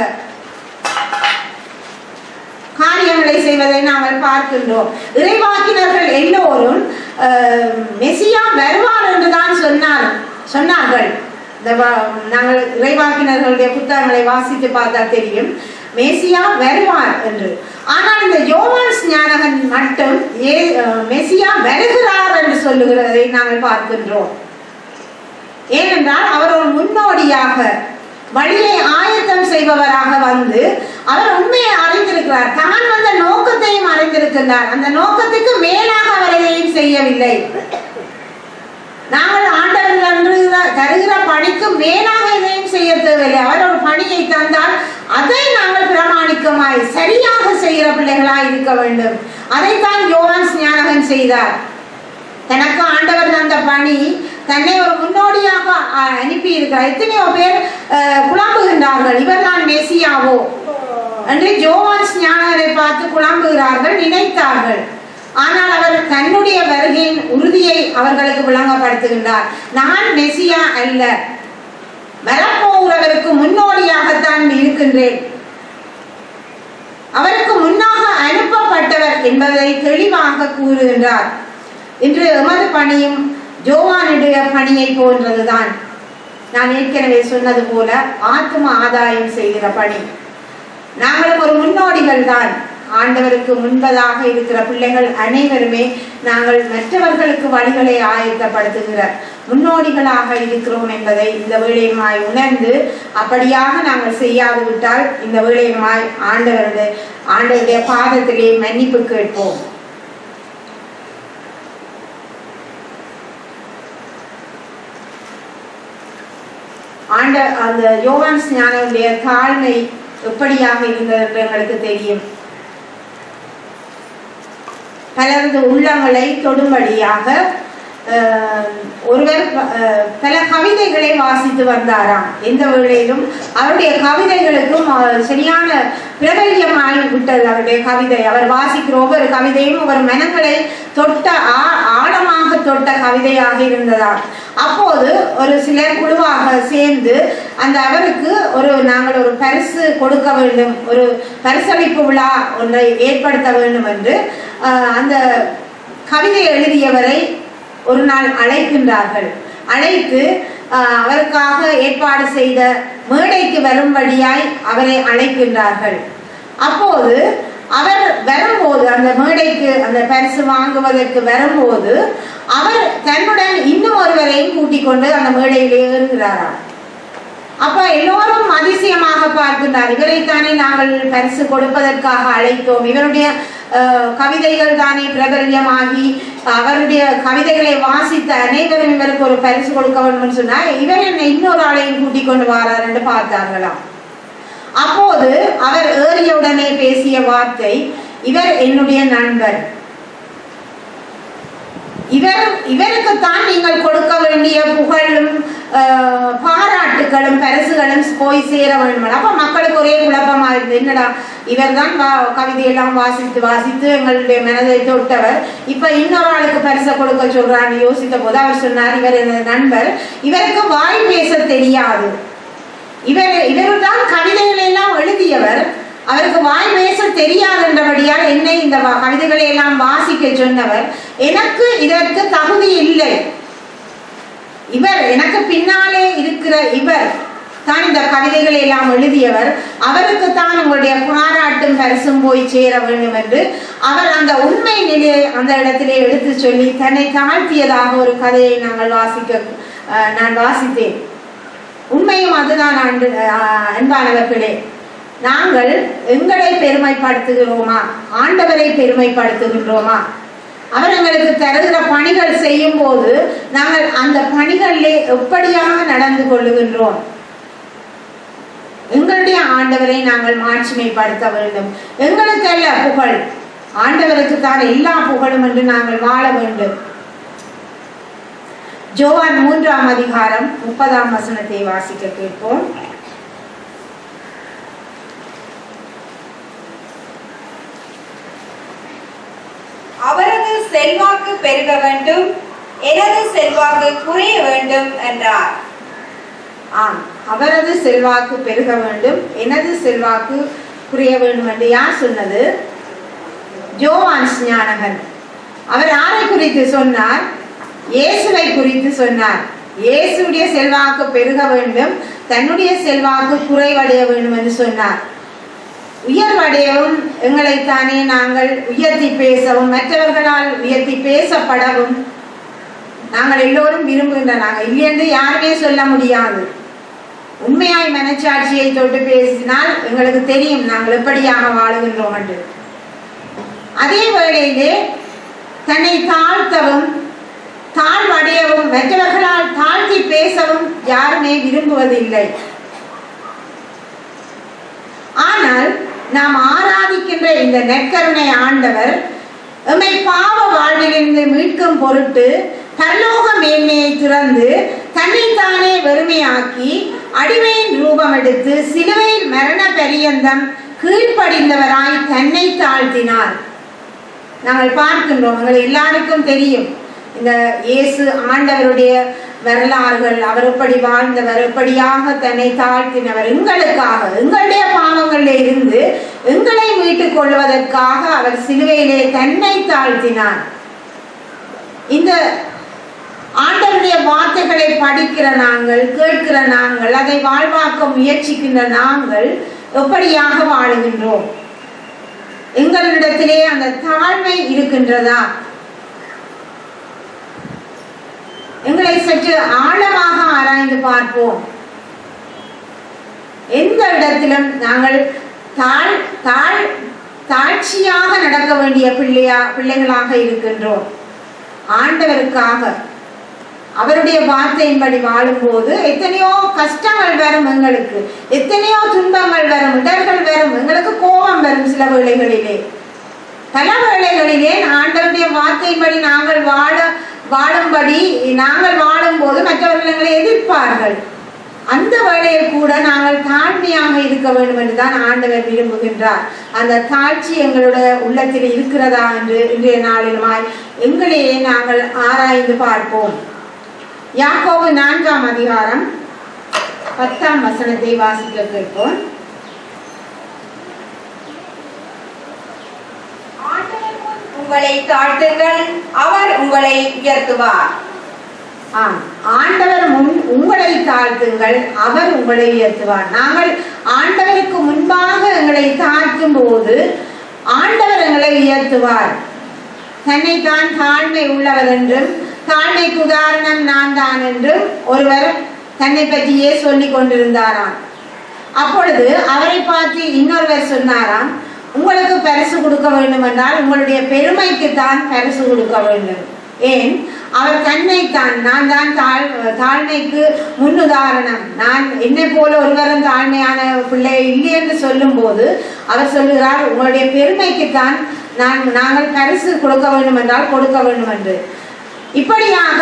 காரியங்களை செய்வதை நாங்கள் பார்க்கின்றோம். இறைவாக்கினர்கள் எல்லோரும் மெசியா வருவார் என்றுதான் சொன்னார்கள். நாங்கள் இறைவாக்கினர்களுடைய புத்தகங்களை வாசித்து பார்த்தால் தெரியும், மெசியா வருவார் என்று. ஆனால் இந்த யோவான் ஸ்நானகன் மட்டும் மெசியா வருகிறார் என்று சொல்லுகிறதை நாங்கள் பார்க்கின்றோம். ஏனென்றால் அவர் ஒரு முன்னோடியாக வழியை ஆயத்தம் செய்பவராக வந்து அவர் உண்மையை அறிந்திருக்கிறார், தான் வந்த நோக்கத்தையும் அறிந்திருக்கிறார். அந்த நோக்கத்துக்கு மேலாக அவர் எதையும் செய்யவில்லை. நாங்கள் ஆண்டவர் தருகிற பணிக்கு மேலாக எதையும் செய்ய தேவையில்லை. அவர் ஒரு பணியை தந்தால் அதை நாங்கள் பிரமாணிக்கமாய் சரியாக செய்கிற பிள்ளைகளாய் இருக்க வேண்டும். அதைத்தான் யோவான் ஸ்நானகன் செய்தார். தனக்கு ஆண்டவர் தந்த பணி தன்னை ஒரு முன்னோடியாக அனுப்பி இருக்கிறார். எத்தனையோ பேர் குழம்புகின்றார்கள், இவர் தான் மெசியாவோ என்று யோவான் ஸ்நானகரை பார்த்து குழம்புகிறார்கள், நினைத்தார்கள். ஆனால் அவர் தன்னுடைய வருகையின் உறுதியை அவர்களுக்கு விளங்கப்படுத்துகின்றார். நான் மெசியா அல்ல, வரப்போகிறவருக்கு முன்னோடியாகத்தான் இருக்கின்றேன், அவருக்கு முன்னாக அனுப்பப்பட்டவர் என்பதை தெளிவாக கூறுகின்றார். இன்று எமது பணியும் யோவானுடைய பணியை போன்றதுதான். நான் ஏற்கனவே சொன்னது போல ஆத்தும ஆதாயம் செய்கிற பணி. நாங்களும் ஒரு முன்னோடிகள் தான். ஆண்டவருக்கு முன்பதாக இருக்கிற பிள்ளைகள் அனைவருமே நாங்கள் மற்றவர்களுக்கு வழிகளை ஆயத்தப்படுத்துகிற முன்னோடிகளாக இருக்கிறோம் என்பதை இந்த வேளையுமாய் உணர்ந்து அப்படியாக நாங்கள் செய்யாது விட்டால் இந்த வேளையுமாய் ஆண்டவருடைய பாதத்திலே மன்னிப்பு கேட்போம். அந்த யோவான் ஸ்நானனுடைய தாழ்மை எப்படியாக இருந்தது என்று எங்களுக்கு தெரியும். பலரது உள்ளங்களை தொடும்படியாக ஒருவர் பல கவிதைகளை வாசித்து வந்தாராம். எந்த வேளையிலும் அவருடைய கவிதைகளுக்கும் சரியான பிரபல்யமாய் விட்டது அவருடைய கவிதை. அவர் வாசிக்கிற ஒவ்வொரு கவிதையும் ஒவ்வொரு மனங்களை தொட்ட ஆழமாக தொட்ட கவிதையாக இருந்ததாம். அப்போது ஒரு சிலர் குழுவாக சேர்ந்து அவருக்கு நாங்கள் ஒரு பரிசு கொடுக்க வேண்டும், ஒரு பரிசளிப்பு விழா ஒன்றை ஏற்படுத்த வேண்டும் என்று அந்த கவிதை எழுதியவரை ஒரு நாள் அழைக்கின்றார்கள். அழைத்து அவருக்காக ஏற்பாடு செய்த மேடைக்கு வரும்படியாய் அவரை அழைக்கின்றார்கள். அப்போது அவர் வரும்போது அந்த மேடைக்கு அந்த பரிசு வாங்குவதற்கு வரும்போது அவர் தன்னுடன் இன்னும் ஒருவரையும் கூட்டிக் கொண்டு அந்த மேடையிலே ஏறுகிறாராம். அப்ப எல்லோரும் அதிசயமாக பார்க்கின்றார். இவரைத்தானே நாங்கள் பரிசு கொடுப்பதற்காக அழைத்தோம், இவருடைய கவிதைகள் தானே பிரபல்யமாகி அவருடைய கவிதைகளை வாசித்த அனைவரும் இவருக்கு ஒரு பரிசு கொடுக்க வேண்டும் சொன்னா இவர் என்ன இன்னொரு ஆளையும் கூட்டிக் கொண்டு வரார் என்று பார்த்தார்களாம். அப்போது அவர் ஏறியவுடனே பேசிய வார்த்தை, இவர் என்னுடைய நண்பர், இவருக்குத்தான் நீங்கள் கொடுக்க வேண்டிய புகழும் பாராட்டுகளும் பரிசுகளும் போய் சேர வேண்டும். அப்ப மக்களுக்கு ஒரே குழப்பமா இருந்து, என்னடா இவர் தான் கவிதையெல்லாம் வாசித்து எங்களுடைய மனதை தொட்டவர், இப்ப இன்னொரு ஆளுக்கு பரிசை கொடுக்க சொல்றான்னு யோசித்த போது அவர் சொன்னார், இவர் எனது நண்பர், இவருக்கு வாய் பேச தெரியாது, இவருதான் கவிதைகளை எல்லாம் எழுதியவர், அவருக்கு வாய் பேச தெரியாது என்றபடியால் என்னை இந்த கவிதைகளை எல்லாம் வாசிக்க சொன்னவர், எனக்கு இதற்கு தகுதி இல்லை, இவர் எனக்கு பின்னாலே இருக்கிற இவர் தான் இந்த கவிதைகளை எல்லாம் எழுதியவர், அவருக்கு தான் உங்களுடைய பாராட்டும் பரிசும் போய் சேர வேண்டும் என்று அவர் அந்த உண்மை நிலையை அந்த இடத்திலே எடுத்து சொல்லி தன்னை தாழ்த்தியதாக ஒரு கதையை நான் வாசித்தேன். உண்மையும் அதுதான் அன்பானவர்களே. நாங்கள் எங்களை பெருமைப்படுத்துகிறோமா, ஆண்டவரை பெருமைப்படுத்துகின்றோமா? அவர் எங்களுக்கு தருகிற பணிகள் செய்யும் போது நாங்கள் அந்த பணிகளிலே எப்படியாக நடந்து கொள்ளுகின்றோம்? எங்களுடைய ஆண்டவரை நாங்கள் மாட்சிமைப்படுத்த வேண்டும். எங்களுக்கு அல்ல புகழ், ஆண்டவருக்கு தான் எல்லா புகழும் என்று நாங்கள் வாழ வேண்டும். யோவான் 3ஆம் அதிகாரம் 30ஆம் வசனத்தை வாசிக்க கேட்போம்.
அவரது செல்வாக்கு பெருக வேண்டும், எனது செல்வாக்கு குறைய வேண்டும் என்றார்.
ஆம், அவரது செல்வாக்கு பெருக வேண்டும், எனது செல்வாக்கு குறைய வேண்டும் என்று யார் சொன்னது? யோவான் ஸ்நானகன். அவர் யாரை குறித்து சொன்னார்? இயேசுவை குறித்து சொன்னார். இயேசுடைய செல்வாக்கு பெருக வேண்டும், தன்னுடைய செல்வாக்கு குறைவடைய வேண்டும் என்று சொன்னார். உயர்வடையவும் எங்களைத்தானே நாங்கள் உயர்த்தி பேசவும் மற்றவர்களால் உயர்த்தி பேசப்படவும் நாங்கள் எல்லோரும் விரும்புகின்ற, நாங்கள் இல்லையென்று யாருமே சொல்ல முடியாது. உண்மையாய் மனச்சாட்சியை தொட்டு பேசினால் எங்களுக்கு தெரியும் நாங்கள் எப்படியாக வாழுகின்றோம் என்று. அதே வேளையிலே தன்னை தாழ்த்தவும் தாழ்வடையவும் மற்றவர்களால் தாழ்த்தி பேசவும் யாருமே விரும்புவதில்லை. ஆனால் நாம் ஆராதிக்கின்ற இந்த நற்கருணை ஆண்டவர் எம்மை பாவ வாழ்விலிருந்து மீட்கும் பொருட்டு பரலோக மேன்மையை திறந்து தன்னைத்தானே வெறுமையாக்கி அடிமையின் ரூபம் எடுத்து சிலுவையில் மரண பரியந்தம் கீழ்ப்படிந்தவராய் தன்னை தாழ்த்தினார். நாங்கள் பார்க்கின்றோம், எங்கள் எல்லாருக்கும் தெரியும் இந்த இயேசு ஆண்டவருடைய வரலாறுகள். அவர் எப்படி வாழ்ந்தவர், எப்படியாக தன்னை தாழ்த்தினவர், எங்களுக்காக எங்களுடைய பாவங்களில் இருந்து எங்களை மீட்டுக் கொள்வதற்காக அவர் சிலுவையிலே தன்னை தாழ்த்தினார். இந்த ஆண்டவருடைய வார்த்தைகளை படிக்கிற நாங்கள், கேட்கிற நாங்கள், அதை வாழ்வாக்க முயற்சிக்கின்ற நாங்கள் எப்படியாக வாழுகின்றோம்? எங்களிடத்திலே அந்த தாழ்மை இருக்கின்றதா? எங்களை சற்று ஆழமாக ஆராய்ந்து பார்ப்போம். எந்த இடத்திலும் நாங்கள் தாழ்ச்சியாக நடக்க வேண்டிய பிள்ளைகளாக இருக்கின்றோம். ஆண்டவருக்காக அவருடைய வார்த்தையின்படி வாழும்போது எத்தனையோ கஷ்டங்கள் வரும், எங்களுக்கு எத்தனையோ துன்பங்கள் வரும், இடர்கள் வரும், எங்களுக்கு கோபம் வரும். சில வேளைகளிலே பல வேளைகளிலே ஆண்டவருடைய வார்த்தையின்படி நாங்கள் வாழும்படி நாங்கள் வாழும் போது மற்றவர்கள் எங்களை எதிர்ப்பார்கள். அந்த வேளையில் கூட நாங்கள் தாழ்மையாக இருக்க வேண்டும் என்றுதான் ஆண்டவர் விரும்புகின்றார். அந்த தாழ்ச்சி எங்களுடைய உள்ளத்தில் இருக்கிறதா என்று இன்றைய நாளிலுமாய் எங்களையே நாங்கள் ஆராய்ந்து பார்ப்போம். யாக்கோபு 4ஆம் அதிகாரம் 10ஆம் வசனத்தை வாசிக்க கேட்போம்.
உங்களை தாழ்த்துங்கள், அவர் உங்களை உயர்த்துவார்.
ஆண்டவர் முன் உங்களை தாழ்த்துங்கள், அவர் உங்களை உயர்த்துவார். நாங்கள் ஆண்டவருக்கு முன்பாக எங்களை தாழ்த்தும் போது ஆண்டவர் எங்களை உயர்த்துவார். தன்னைத்தான் தாழ்மை உள்ளவர் என்றும் தாழ்மைக்கு உதாரணம் நான் தான் என்றும் ஒருவர் தன்னை பற்றியே சொல்லிக் கொண்டிருந்தாராம். அப்பொழுது அவரை பார்த்து இன்னொருவர் சொன்னாராம், உங்களுக்கு பரிசு கொடுக்க வேண்டும் என்றால் உங்களுடைய பெருமைக்கு தான் பரிசு கொடுக்க வேண்டும். ஏன்? அவர் தன்னைத்தான் நான் தான் தாழ்மைக்கு முன்னுதாரணம், நான் என்னை போல ஒருவரும் தாழ்மையான பிள்ளை இல்லை என்று சொல்லும் போது அவர் சொல்லுகிறார், உங்களுடைய பெருமைக்குத்தான் நாங்கள் பரிசு கொடுக்க வேண்டும் என்றால் கொடுக்க வேண்டும் என்று. இப்படியாக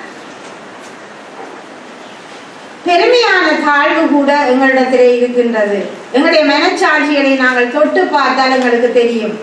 பெருமையான தாழ்வு கூட எங்களிடத்திலே இருக்கின்றது. எங்களுடைய மனச்சாட்சிகளை நாங்கள் தொட்டு பார்த்தால் எங்களுக்கு தெரியும்.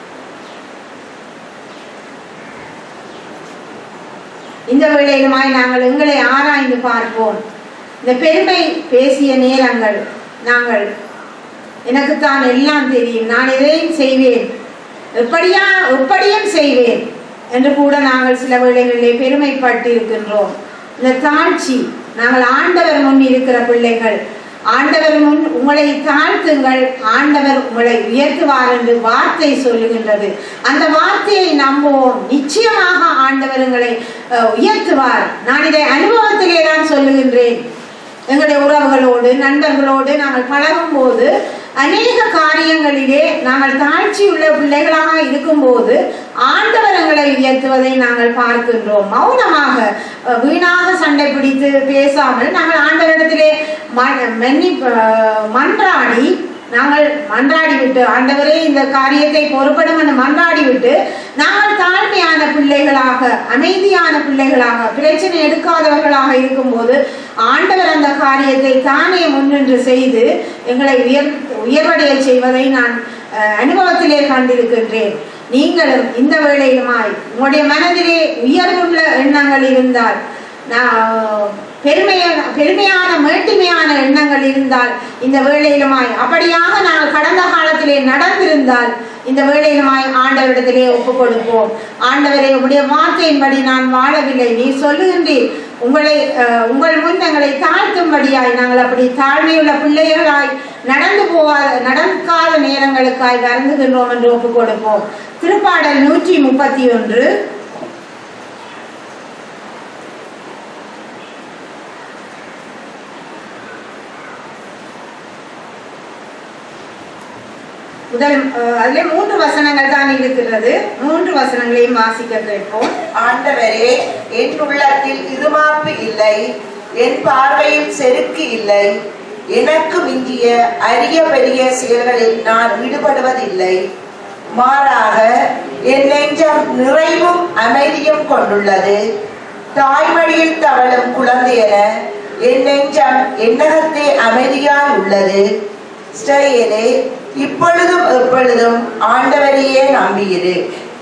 இந்த வேளையிலுமாய் நாங்கள் எங்களை ஆராய்ந்து பார்ப்போம். இந்த பெருமை பேசிய நேரங்கள் நாங்கள் எனக்குத்தான் எல்லாம் தெரியும், நான் எதையும் செய்வேன், எப்படியும் செய்வேன் என்று கூட நாங்கள் சில வேளைகளிலே பெருமைப்பட்டு இருக்கின்றோம். இந்த தாழ்ச்சி, நாங்கள் ஆண்டவர் முன் இருக்கிற பிள்ளைகள், ஆண்டவர் முன் உங்களை தாழ்த்துங்கள், ஆண்டவர் உங்களை உயர்த்துவார் என்று வார்த்தை சொல்லுகின்றது. அந்த வார்த்தையை நம்புவோம். நிச்சயமாக ஆண்டவர் உங்களை உயர்த்துவார். நான் இதை அனுபவத்திலே தான் சொல்லுகின்றேன். எங்களுடைய உறவுகளோடு நண்பர்களோடு நாங்கள் பழகும் போது அநேக காரியங்களிலே நாங்கள் தாழ்ச்சி உள்ள பிள்ளைகளாக இருக்கும்போது ஆண்டவர் எங்களை உயர்த்துவதை நாங்கள் பார்க்கின்றோம். மௌனமாக வீணாக சண்டை பிடித்து பேசாமல் நாங்கள் ஆண்டவரிடத்திலே மன்றாடி நாங்கள் மன்றாடிவிட்டு, ஆண்டவரே இந்த காரியத்தை பொறுப்படும் என்று மன்றாடிவிட்டு நாங்கள் தாழ்மையான பிள்ளைகளாக, அமைதியான பிள்ளைகளாக, பிரச்சனை எடுக்காதவர்களாக இருக்கும்போது ஆண்டவர் அந்த காரியத்தை தானே முன்னின்று செய்து எங்களை உயர்வடைய செய்வதை நான் அனுபவத்திலே கண்டிருக்கின்றேன். நீங்களும் இந்த வேளையிலுமாய் உங்களுடைய மனதிலே உயர்வுள்ள எண்ணங்கள் இருந்தால், பெருமையான மேட்டுமையான எண்ணங்கள் இருந்தால் இந்த வேளையிலுமாய், அப்படியாக நாங்கள் கடந்த காலத்திலே நடந்திருந்தால் இந்த வேளையிலுமாய் ஆண்டவரிடத்திலே ஒப்புக் கொடுப்போம். ஆண்டவரே, உங்களுடைய வார்த்தையின்படி நான் வாழவில்லை, நீ சொல்லுகின்றீர் உங்கள் முன் எங்களை தாழ்த்தும்படியாய் நாங்கள் அப்படி தாழ்மையுள்ள பிள்ளைகளாய் நடக்காத நேரங்களுக்காய் வருந்துகின்றோம் என்று ஒப்புக் கொடுப்போம். திருப்பாடல் 131 அதிலே 3 வசனங்கள் தான் இருக்கிறது. 3 வசனங்களையும் வாசிக்க கேட்போம்.
ஆண்டவரே, என் உள்ளத்தில் இருமாப்பு இல்லை, என் பார்வையில் செருக்கு இல்லை, எனக்கு மிஞ்சிய அரிய பெரிய செயல்களில் நான் ஈடுபடுவதில்லை. மாறாக என் நெஞ்சம் நிறைவும் அமைதியும் கொண்டுள்ளது. தாய்மடியில் தவழும் குழந்தை என என் நெஞ்சம் என்னகத்தே அமைதியாய் உள்ளது. ஸ்ரேயரே, இப்பொழுதும் எப்பொழுதும் ஆண்டவரையே நம்பியிரு.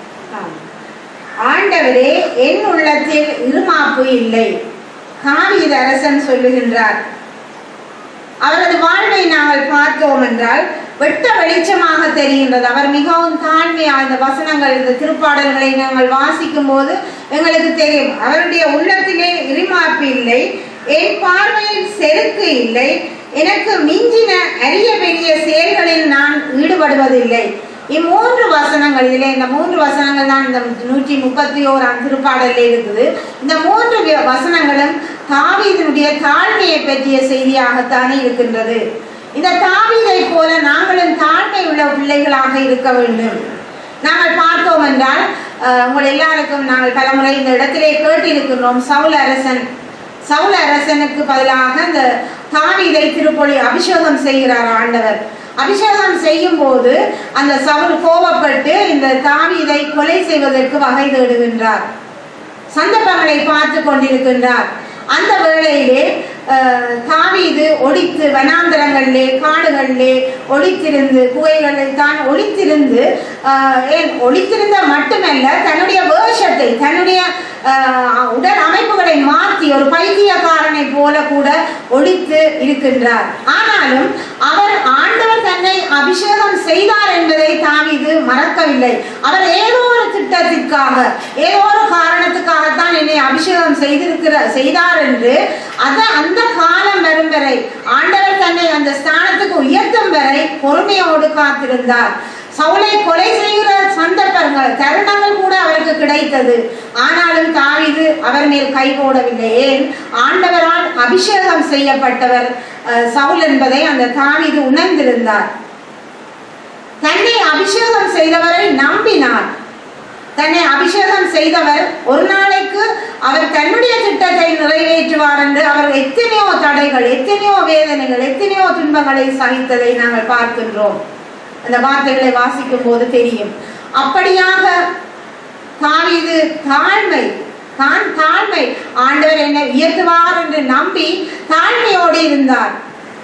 ஆண்டவரே, என் உள்ளத்தில் இருமாப்பு இல்லை. தாவீது அரசன் சொல்லுகின்றார். அவரது வாழ்வை நாங்கள் பார்த்தோம் என்றால் வெட்ட வெளிச்சமாக தெரிகின்றது. அவர் மிகவும் தாழ்மையாக இந்த வசனங்கள், இந்த திருப்பாடல்களை நாங்கள் வாசிக்கும் போது எங்களுக்கு தெரியும். அவருடைய உள்ளத்திலே இருமாப்பு இல்லை, என் பார்வையில் செருக்கு இல்லை, எனக்கு மிஞ்சின அரிய பெரிய செயல்களில் நான் ஈடுபடுவதில்லை. இம்மூன்று வசனங்கள், இதிலே இந்த 3 வசனங்கள் தான் இந்த 131 திருப்பாடலில் இருக்குது. இந்த 3 வசனங்களும் தாவீதினுடைய தாழ்மையை பற்றிய செய்தியாகத்தானே இருக்கின்றது. இந்த தாவீதை போல நாங்களும் தாழ்மை உள்ள பிள்ளைகளாக இருக்க வேண்டும். நாங்கள் பார்த்தோம் என்றால் உங்கள் எல்லாருக்கும் நாங்கள் பலமுறை இந்த இடத்திலே கேட்டிருக்கின்றோம். சவுல் அரசனுக்கு பதிலாக இந்த தாவீதை திருப்பொழி அபிஷேகம் செய்கிறார் ஆண்டவர். அபிஷேகம் செய்யும் போது அந்த சவுல் கோபப்பட்டு இந்த தாவீதை கொலை செய்வதற்கு வகை தேடுகின்றார். சந்தர்ப்பங்களை பார்த்து கொண்டிருக்கின்றார். அந்த வேளையிலே தாவீது ஒளித்து வனாந்தரங்களிலே காடுகளிலே ஒளித்திருந்து, குகைகளில் தான் ஒளித்திருந்து, ஒளித்திருந்த மட்டுமல்ல, தன்னுடைய வேஷத்தை, தன்னுடைய உடல் அமைப்புகளை மாற்றி ஒரு பைத்தியக்காரனை போல கூட ஒளித்து இருக்கின்றார். ஆனாலும் அவர் ஆண்டவர் தன்னை அபிஷேகம் செய்தார் என்பதை தாவீது மறக்கவில்லை. அவர் ஏதோ ஒரு திட்டத்திற்காக, ஏதோ ஒரு காரணத்துக்காகத்தான் என்னை அபிஷேகம் செய்தார் என்று அந்த காலம் வரும் வரை, ஆண்டவர் தன்னை அந்த ஸ்தானத்துக்கு உயர்த்தும் வரை பொறுமையோடு காத்திருந்தார். சவுலை கொலை செய்கிற சந்தர்ப்பங்கள் தருணங்கள் கூட அவருக்கு கிடைத்தது. ஆனாலும் தாவீது அவர் மேல் கை போடவில்லை. ஏன்? ஆண்டவரால் அபிஷேகம் செய்யப்பட்டவர் சவுல் என்பதை அந்த தாவீது உணர்ந்திருந்தார். தன்னை அபிஷேகம் செய்தவரை நம்பினார். தன்னை அபிஷேகம் செய்தவர் ஒரு நாளைக்கு அவர் தன்னுடைய திட்டத்தை நிறைவேற்றுவார் என்று அவர் எத்தனையோ தடைகள், எத்தனையோ வேதனைகள், எத்தனையோ துன்பங்களை சகித்ததை நாங்கள் பார்க்கின்றோம். அந்த வார்த்தைகளை வாசிக்கும் போது தெரியும். அப்படியாக தாவீது தாழ்மை ஆண்டவர் என்னை உயர்த்துவார் என்று நம்பி தாழ்மையோடு இருந்தார்.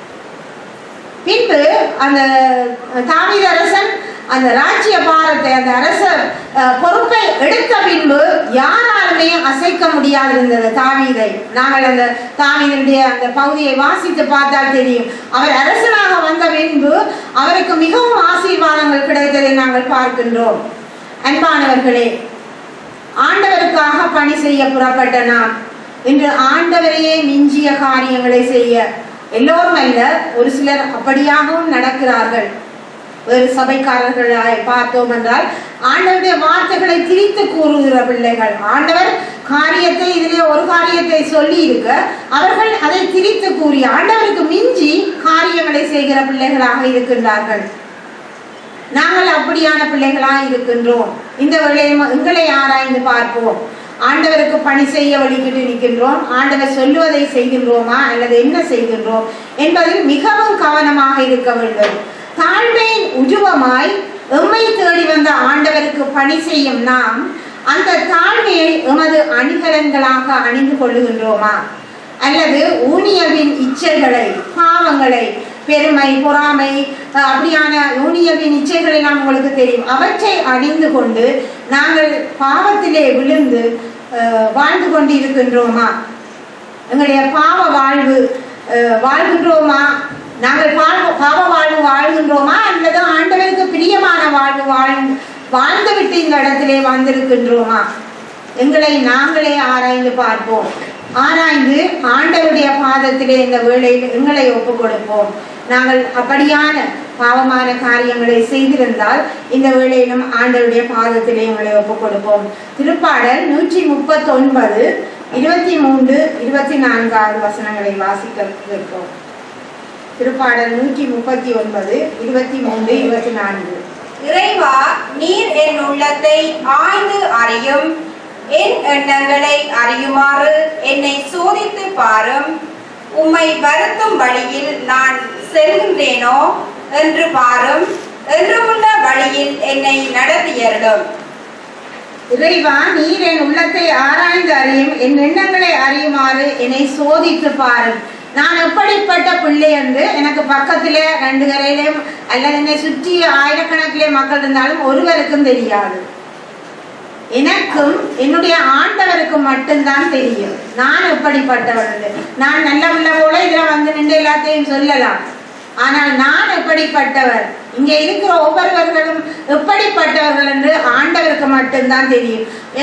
பின்பு அந்த தாவீது அரசன் அந்த ராஜ்ய பாரத்தை, அந்த அரச பொறுப்பை எடுத்த பின்பு யாராலுமே அசைக்க முடியாது இருந்தது தாவீதை. நாங்கள் அந்த தாவீதுடைய அந்த பகுதியை வாசித்து பார்த்தால் தெரியும். அவர் அரசனாக வந்த பின்பு அவருக்கு மிகவும் ஆசீர்வாதங்கள் கிடைத்ததை நாங்கள் பார்க்கின்றோம். அன்பானவர்களே, ஆண்டவருக்காக பணி செய்ய புறப்பட்ட நாம் இன்று ஆண்டவரையே மிஞ்சிய காரியங்களை செய்ய எல்லோரும் அல்ல, ஒரு சிலர் அப்படியாகவும் நடக்கிறார்கள். வேறு சபைக்காரர்களை பார்த்தோம் என்றால் ஆண்டவருடைய வார்த்தைகளை திரித்து கூறுகிற பிள்ளைகள், ஆண்டவர் காரியத்தை இதிலே ஒரு காரியத்தை சொல்லி இருக்க அவர்கள் அதை திரித்து கூறி ஆண்டவருக்கு மிஞ்சி காரியங்களை செய்கிற பிள்ளைகளாக இருக்கின்றார்கள். நாங்கள் அப்படியான பிள்ளைகளாக இருக்கின்றோம். இந்த வேளையில் எங்களை ஆராய்ந்து பார்ப்போம். ஆண்டவருக்கு பணி செய்ய வழிகிட்டு நிற்கின்றோம். ஆண்டவர் சொல்லுவதை செய்கின்றோமா அல்லது என்ன செய்கின்றோம் என்பதில் மிகவும் கவனமாக இருக்க வேண்டும். தாழ்மையின் உருவமாய் எம்மை தேடி வந்த ஆண்டவருக்கு பணி செய்யும் நாம் அந்த தாழ்மையை எமது அணிகலன்களாக அணிந்து கொள்ளுகின்றோமா அல்லது ஊனியவின் இச்சைகளை, பாவங்களை, பெருமை, பொறாமை, அப்படியான ஊனியவின் இச்சைகளை நாம் உங்களுக்கு தெரியும், அவற்றை அணிந்து கொண்டு நாங்கள் பாவத்திலே விழுந்து வாழ்ந்து கொண்டு இருக்கின்றோமா? எங்களுடைய பாவ வாழ்வு வாழ்கின்றோமா? நாங்கள் பாவ வாழ்வு வாழ்கின்றோமா அல்லது ஆண்டவருக்கு பிரியமான வாழ்வு வாழ்ந்துவிட்டு இந்த இடத்திலே வந்திருக்கின்றோமா? எங்களை நாங்களே ஆராய்ந்து பார்ப்போம். ஆராய்ந்து ஆண்டவருடைய பாதத்திலே இந்த வேளையில் எங்களை ஒப்புக் கொடுப்போம். நாங்கள் அப்படியான பாவமான காரியங்களை செய்திருந்தால் இந்த வேளையிலும் ஆண்டவருடைய பாதத்திலே எங்களை ஒப்புக் கொடுப்போம். திருப்பாடல் 139, 23, 24 வசனங்களை வாசிக்க கேட்போம். திருப்பாடல் 139, 23, 24.
இறைவா, நீர் என் உள்ளத்தை ஆய்ந்து அறியும், என் எண்ணங்களை அறியுமாறு என்னை சோதித்து பாரும். உம்மை வருத்தும் வழியில் நான் செல்கின்றேனோ என்று பாரும். என்றுமுள்ள வழியில் என்னை நடத்தியருளும்.
இறைவா, நீர் என் உள்ளத்தை ஆராய்ந்து அறியும், என் எண்ணங்களை அறியுமாறு என்னை சோதித்து பாரும். நான் எப்படிப்பட்ட பிள்ளை என்று எனக்கு பக்கத்திலே 2 கரையிலும் அல்லது என்னை சுற்றி ஆயிரக்கணக்கிலே மக்கள் இருந்தாலும் ஒருவருக்கும் தெரியாது. எனக்கும் என்னுடைய ஆண்டவருக்கும் மட்டும்தான் தெரியும் நான் எப்படிப்பட்டவள் என்று. நான் நல்ல பிள்ளை போல இதுல வந்து நின்று எல்லாத்தையும் சொல்லலாம். ஆனால் நான் எப்படிப்பட்டவர், இங்கே இருக்கிற ஒவ்வொருவர்களும் எப்படிப்பட்டவர்கள் என்று ஆண்டவருக்கு மட்டும்தான் தெரியும்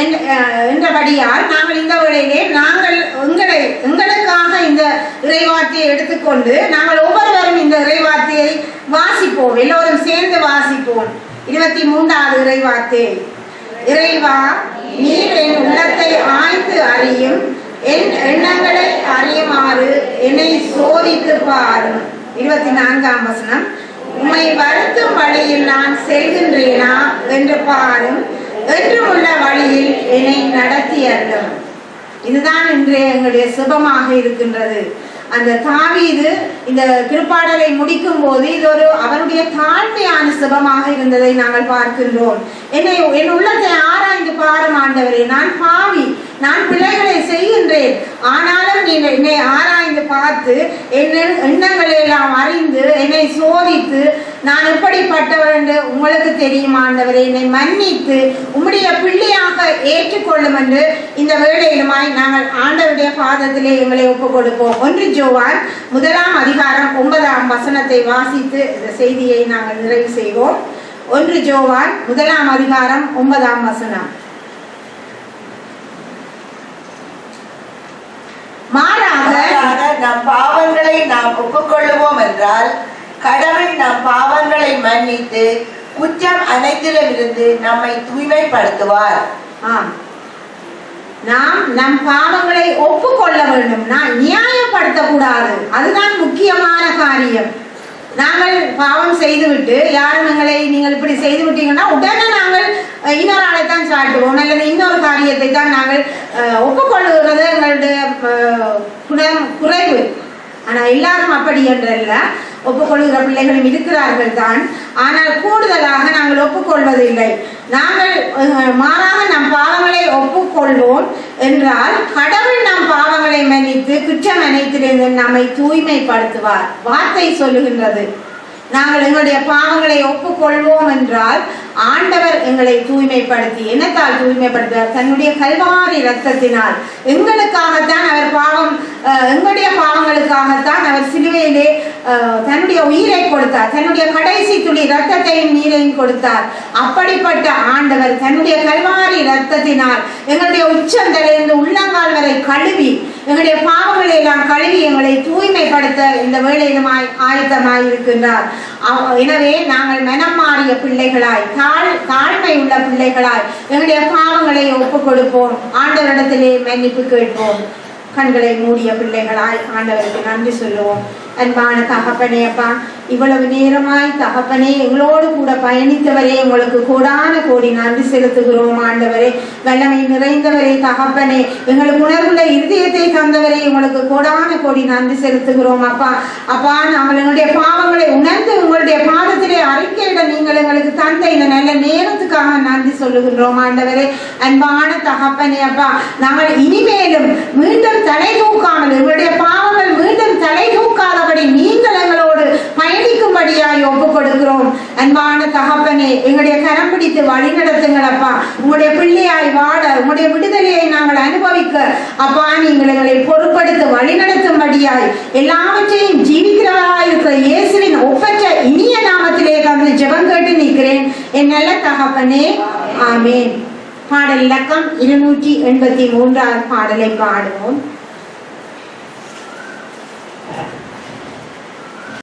என்றபடியால் நாங்கள் இந்த வேளையிலே நாங்கள் எங்களுக்காக இந்த இறைவார்த்தையை எடுத்துக்கொண்டு நாங்கள் ஒவ்வொருவரும் இந்த இறைவார்த்தையை வாசிப்போம். எல்லோரும் சேர்ந்து வாசிப்போம். 23வது இறைவார்த்தை. இறைவா, நீர் என் உள்ளத்தை ஆய்ந்து அறியும், என் எண்ணங்களை அறியுமாறு என்னை சோதித்து பாரும். 24ஆம் வசனம். உம்மை வருத்தும் வழியில் நான் செல்கின்றேனா என்று பாரும். என்றுமுள்ள வழியில் என்னை நடத்தியருளும். இதுதான் இன்றைய எங்களுடைய சுபமாக இருக்கின்றது. அந்த தாவீது இந்த திருப்பாடலை முடிக்கும் போது இது ஒரு அவருடைய தாழ்மையான சுபமாக இருந்ததை நாங்கள் பார்க்கின்றோம். என் உள்ளத்தை ஆராய்ந்து பாரும் ஆண்டவரே, நான் பாவி, நான் பிள்ளைகளை செய்கின்றேன். ஆனாலும் நீ என்னை ஆராய்ந்து பார்த்து என் எண்ணங்களை எல்லாம் அறிந்து என்னை சோதித்து நான் எப்படிப்பட்டவர் என்று உங்களுக்கு தெரியும் ஆண்டவரே. என்னை மன்னித்து உம்முடைய பிள்ளையாக ஏற்றுக்கொள்ளும் என்று இந்த வேளையிலுமாய் நாங்கள் ஆண்டவருடைய பாதத்திலே எங்களை ஒப்புக் கொடுப்போம். 1 யோவான் 1ஆம் அதிகாரம் 9ஆம் வசனத்தை வாசித்து இந்த செய்தியை நாங்கள் நிறைவு செய்வோம். 1 யோவான் 1ஆம் அதிகாரம் 9ஆம் வசனம். மாறாக
நம் பாவங்களை நாம் ஒப்புக்கொள்ளுவோம் என்றால் கடவுள் நம் பாவங்களை மன்னித்து குற்றம் அனைத்திலும் இருந்து நம்மை தூய்மைப்படுத்துவார்.
நாம் நம் பாவங்களை ஒப்புக்கொள்ள வேண்டும், நியாயப்படுத்தக்கூடாது. அதுதான் முக்கியமான காரியம். நாங்கள் பாவம் செய்துவிட்டு யாரும் எங்களை நீங்கள் இப்படி செய்து விட்டீங்கன்னா உடனே நாங்கள் இன்னொரு ஆளைத்தான் சாட்டுவோம், அல்லது இன்னொரு காரியத்தை தான் நாங்கள் ஒப்புக்கொள்ளுகிறது எங்களுடைய குறைவு. ஆனால் எல்லாரும் அப்படி என்றல்ல, ஒப்புக்கொள்கிற பிள்ளைகளும் இருக்கிறார்கள் தான். ஆனால் கூடுதலாக நாங்கள் ஒப்புக்கொள்வதில்லை. நாங்கள் மாறாக நம் பாவங்களை ஒப்புக்கொள்வோம் என்றால் கடவுள் நம் பாவங்களை மன்னித்து குற்றம் அனைத்திலிருந்து நம்மை தூய்மைப்படுத்துவார். வார்த்தை சொல்லுகின்றது, நாங்கள் எங்களுடைய பாவங்களை ஒப்புக்கொள்வோம் என்றால் ஆண்டவர் எங்களை தூய்மைப்படுத்தி, என்னத்தால் தூய்மைப்படுத்துவார்? தன்னுடைய கல்வாரி இரத்தத்தினால். எங்களுக்காகத்தான் அவர் எங்களுடைய பாவங்களுக்காகத்தான் அவர் சிலுவையிலே தன்னுடைய உயிரை கொடுத்தார், தன்னுடைய கடைசி துளி இரத்தத்தையும் நீரையும் கொடுத்தார். அப்படிப்பட்ட ஆண்டவர் தன்னுடைய கல்வாரி இரத்தத்தினால் எங்களுடைய உச்சந்தலிருந்து உள்ளங்கால் வரை கழுவி, எங்களுடைய பாவங்களை எல்லாம் கழுவி எங்களை தூய்மைப்படுத்த இந்த வேளையிலும் ஆயத்தமாய் இருக்கின்றார். எனவே நாங்கள் மனம் மாறிய பிள்ளைகளாய், தாழ்மை உள்ள பிள்ளைகளாய் எங்களுடைய பாவங்களை ஒப்புக் கொடுப்போம், ஆண்டவரிடத்திலே மன்னிப்பு கேட்போம். கண்களை மூடிய பிள்ளைகளாய் ஆண்டவருக்கு நன்றி சொல்லுவோம். அன்பான தகப்பனே, அப்பா இவ்வளவு நேரமாய் தகப்பனே எங்களோடு கூட பயணித்தவரே, உங்களுக்கு கோடான கோடி நன்றி செலுத்துகிறோம். ஆண்டவரே, வல்லமை நிறைந்தவரே, தகப்பனே எங்களுக்கு உணர்வுள்ள இருதயத்தை தந்தவரே, உங்களுக்கு கோடான கோடி நன்றி செலுத்துகிறோம். அப்பா நாங்கள் எங்களுடைய பாவங்களை உணர்ந்து உங்களுடைய பாதத்திலே அறிக்கையிட நீங்கள் எங்களுக்கு தந்த இந்த நல்ல நேரத்துக்காக நன்றி சொல்லுகின்றோம். ஆண்டவரே, அன்பான தகப்பனே, அப்பா நாங்கள் இனிமேலும் மீண்டும் தலை தூக்காமல், எங்களுடைய பாவங்கள் மீண்டும் தலை தூக்காதபடி நீங்கள் எங்களோடு பயணிக்கும்படியாய் ஒப்புக் கொடுக்கிறோம். அன்பான தகப்பனே, எங்களுடைய கரம் பிடித்து வழி நடத்துங்கள். அப்பா உங்களுடைய பிள்ளையாய் வாழ, உங்களுடைய விடுதலையை நாங்கள் அனுபவிக்க அப்பா நீங்கள் எங்களை பொறுப்படுத்த வழி நடத்தும்படியாய் எல்லாவற்றையும் ஜீவிக்கிறவராய் இருக்கிற இயேசுவின் ஒப்பற்ற இனிய நாமத்திலே தந்து ஜெபம் கேட்டு நிற்கிறேன் என் நல்ல தகப்பனே, ஆமேன். பாடல் இலக்கம் 283 பாடலை பாடுவோம்.